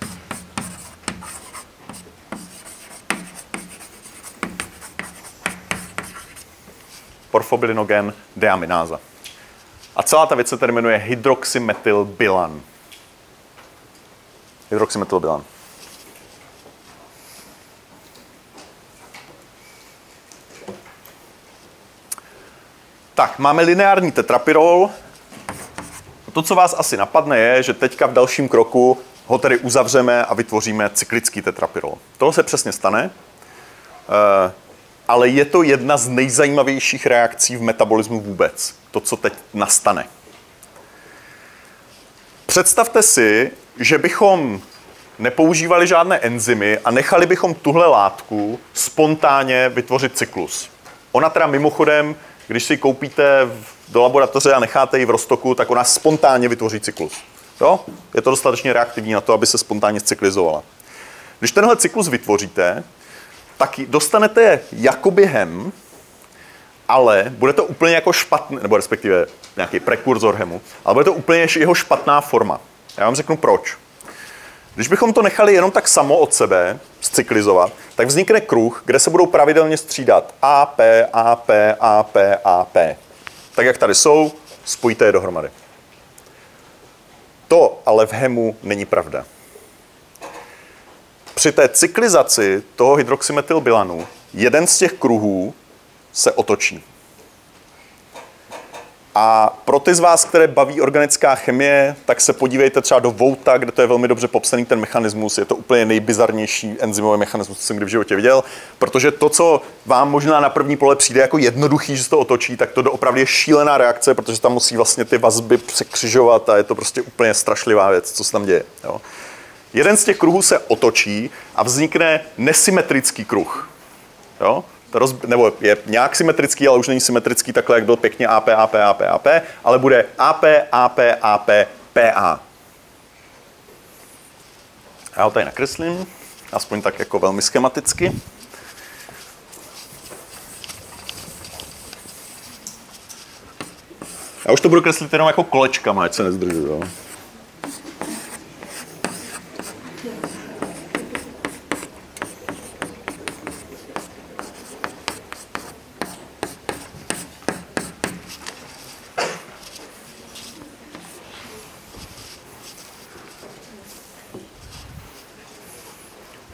Porfobylinogen deamináza. A celá ta věc se tedy jmenuje hydroxymetylbilan. Hydroxymetylbilan. Tak, máme lineární tetrapyrol. To, co vás asi napadne, je, že teďka v dalším kroku ho tedy uzavřeme a vytvoříme cyklický tetrapyrol. Tohle se přesně stane, ale je to jedna z nejzajímavějších reakcí v metabolismu vůbec. To, co teď nastane. Představte si, že bychom nepoužívali žádné enzymy a nechali bychom tuhle látku spontánně vytvořit cyklus. Ona teda mimochodem, když si ji koupíte do laboratoře a necháte ji v roztoku, tak ona spontánně vytvoří cyklus. Jo? Je to dostatečně reaktivní na to, aby se spontánně cyklizovala. Když tenhle cyklus vytvoříte, tak dostanete jako během, ale bude to úplně jako špatný, nebo respektive nějaký prekurzor hemu, ale bude to úplně jeho špatná forma. Já vám řeknu proč. Když bychom to nechali jenom tak samo od sebe zcyklizovat, tak vznikne kruh, kde se budou pravidelně střídat A, P, A, P, A, P, A, P. Tak jak tady jsou, spojíte je dohromady. To ale v hemu není pravda. Při té cyklizaci toho hydroxymetylbilanu jeden z těch kruhů se otočí. A pro ty z vás, které baví organická chemie, tak se podívejte třeba do Vouta, kde to je velmi dobře popsaný ten mechanismus. Je to úplně nejbizarnější enzymový mechanismus, co jsem kdy v životě viděl, protože to, co vám možná na první pole přijde jako jednoduchý, že se to otočí, tak to doopravdy je šílená reakce, protože tam musí vlastně ty vazby překřižovat a je to prostě úplně strašlivá věc, co se tam děje. Jo. Jeden z těch kruhů se otočí a vznikne nesymetrický kruh. Jo? Roz, nebo je nějak symetrický, ale už není symetrický takhle, jak byl pěkně A P, A P, A P, A P, ale bude A P, A P, A P, P A. Já ho tady nakreslím, aspoň tak jako velmi schematicky. Já už to budu kreslit jenom jako kolečkama, ať se nezdržu. Jo?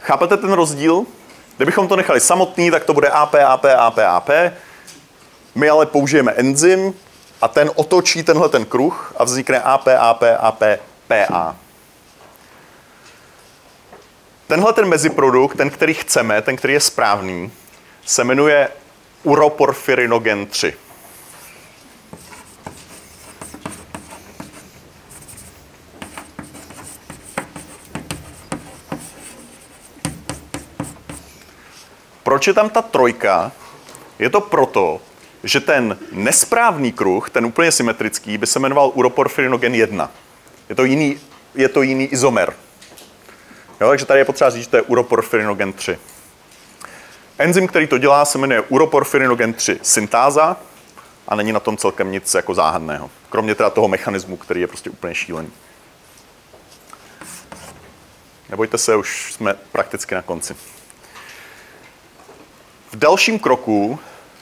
Chápete ten rozdíl? Kdybychom to nechali samotný, tak to bude A P, A P, A P, A P. My ale použijeme enzym a ten otočí tenhle ten kruh a vznikne A P, A P, A P, P A. Tenhle ten meziprodukt, ten, který chceme, ten, který je správný, se jmenuje uroporfirinogen tři. Proč je tam ta trojka? Je to proto, že ten nesprávný kruh, ten úplně symetrický, by se jmenoval uroporfirinogen jedna. Je to jiný, je to jiný izomer. Jo, takže tady je potřeba říct, že to je uroporfirinogen tři. Enzym, který to dělá, se jmenuje uroporfirinogen tři syntáza a není na tom celkem nic jako záhadného. Kromě teda toho mechanismu, který je prostě úplně šílený. Nebojte se, už jsme prakticky na konci. V dalším kroku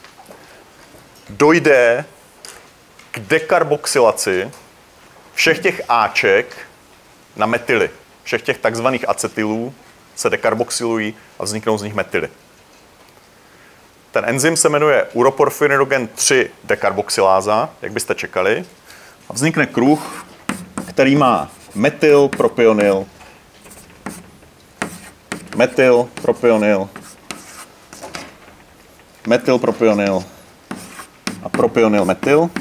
dojde k dekarboxylaci všech těch Aček na metyly. Všech těch takzvaných acetylů se dekarboxylují a vzniknou z nich metyly. Ten enzym se jmenuje uroporfirinogen tři dekarboxyláza, jak byste čekali, a vznikne kruh, který má metyl, propionil, metyl, propionil, metyl, propionil a propionil, metyl.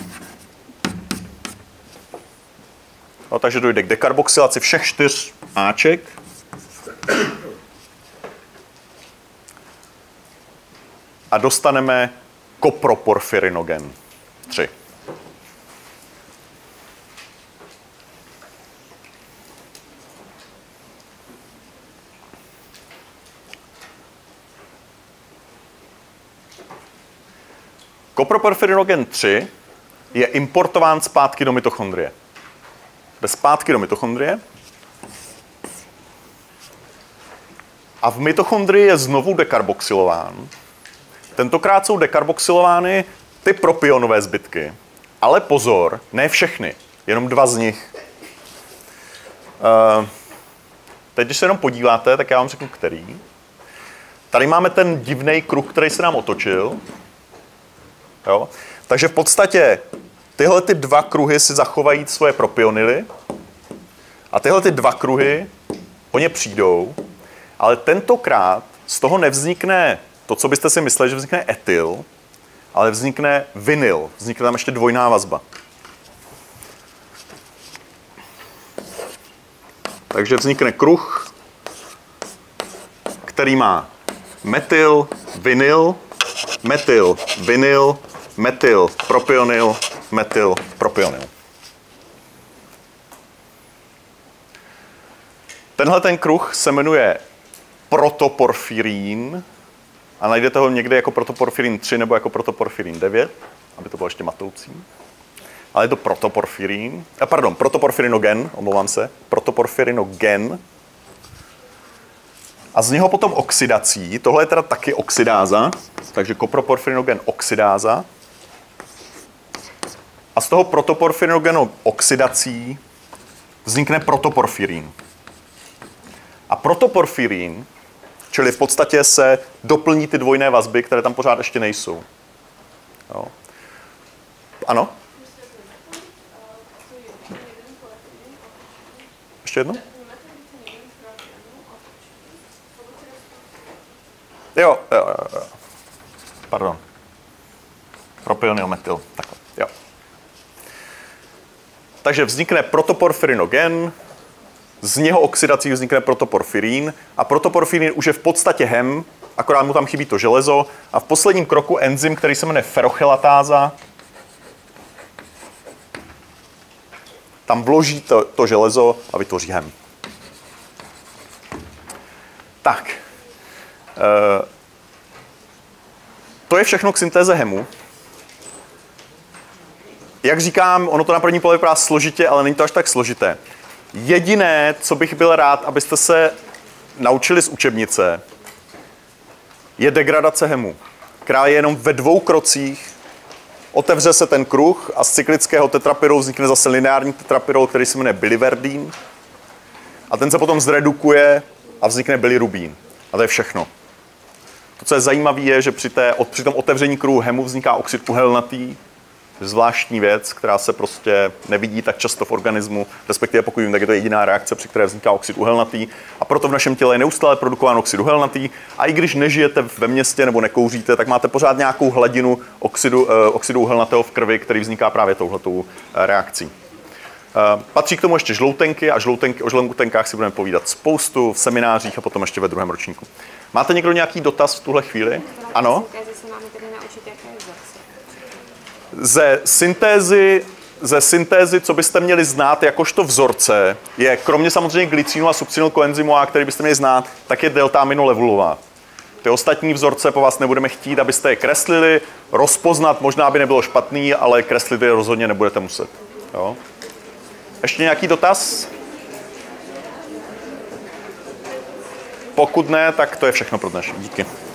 No, takže dojde k dekarboxylaci všech čtyř Aček. A dostaneme koproporfirinogen tři. Koproporfirinogen tři je importován zpátky do mitochondrie. Jde zpátky do mitochondrie a v mitochondrii je znovu dekarboxylován. Tentokrát jsou dekarboxylovány ty propionové zbytky. Ale pozor, ne všechny, jenom dva z nich. Uh, teď, když se jenom podíváte, tak já vám řeknu, který. Tady máme ten divný kruh, který se nám otočil. Jo? Takže v podstatě tyhle ty dva kruhy si zachovají svoje propionily a tyhle ty dva kruhy po ně přijdou, ale tentokrát z toho nevznikne to, co byste si mysleli, že vznikne etyl, ale vznikne vinyl. Vznikne tam ještě dvojná vazba. Takže vznikne kruh, který má metyl, vinyl, metyl, vinyl, metyl, propionil, metyl, propionil. Tenhle ten kruh se jmenuje protoporfírín a najdete ho někde jako protoporfírín tři nebo jako protoporfírín devět, aby to bylo ještě matoucí. Ale je to protoporfírín, eh, pardon, protoporfirinogen, omlouvám se, protoporfirinogen. A z něho potom oxidací, tohle je teda taky oxidáza, takže koproporfirinogen oxidáza. A z toho protoporfirinogenu oxidací vznikne protoporfírín. A protoporfírín, čili v podstatě se doplní ty dvojné vazby, které tam pořád ještě nejsou. Jo. Ano? Ještě jedno? Jo, jo, jo, jo. Pardon. Propionil metyl. Takhle, jo. Takže vznikne protoporfirinogen, z něho oxidací vznikne protoporfírín a protoporfírín už je v podstatě hem, akorát mu tam chybí to železo a v posledním kroku enzym, který se jmenuje ferrochelatáza, tam vloží to, to železo a vytvoří hem. Tak. E, to je všechno k syntéze hemu. Jak říkám, ono to na první pohled vypadá složitě, ale není to až tak složité. Jediné, co bych byl rád, abyste se naučili z učebnice, je degradace hemu, která je jenom ve dvou krocích. Otevře se ten kruh a z cyklického tetrapyrolu vznikne zase lineární tetrapyrol, který se jmenuje biliverdín. A ten se potom zredukuje a vznikne bilirubín. A to je všechno. To, co je zajímavé, je, že při, té, při tom otevření kruhu hemu vzniká oxid uhelnatý, zvláštní věc, která se prostě nevidí tak často v organismu, respektive pokud vím, tak je to jediná reakce, při které vzniká oxid uhelnatý. A proto v našem těle je neustále produkován oxid uhelnatý. A i když nežijete ve městě nebo nekouříte, tak máte pořád nějakou hladinu oxidu, eh, oxidu uhelnatého v krvi, který vzniká právě touhletou eh, reakcí. Eh, patří k tomu ještě žloutenky a žloutenky, o žloutenkách si budeme povídat spoustu v seminářích a potom ještě ve druhém ročníku. Máte někdo nějaký dotaz v tuhle chvíli? Ano? Ze syntézy, ze syntézy, co byste měli znát jakožto vzorce, je kromě samozřejmě glycínu a succinylkoenzymu A, který byste měli znát, tak je delta-aminolevulová. Ty ostatní vzorce po vás nebudeme chtít, abyste je kreslili, rozpoznat možná by nebylo špatný, ale kreslit je rozhodně nebudete muset. Jo? Ještě nějaký dotaz? Pokud ne, tak to je všechno pro dnešek. Díky.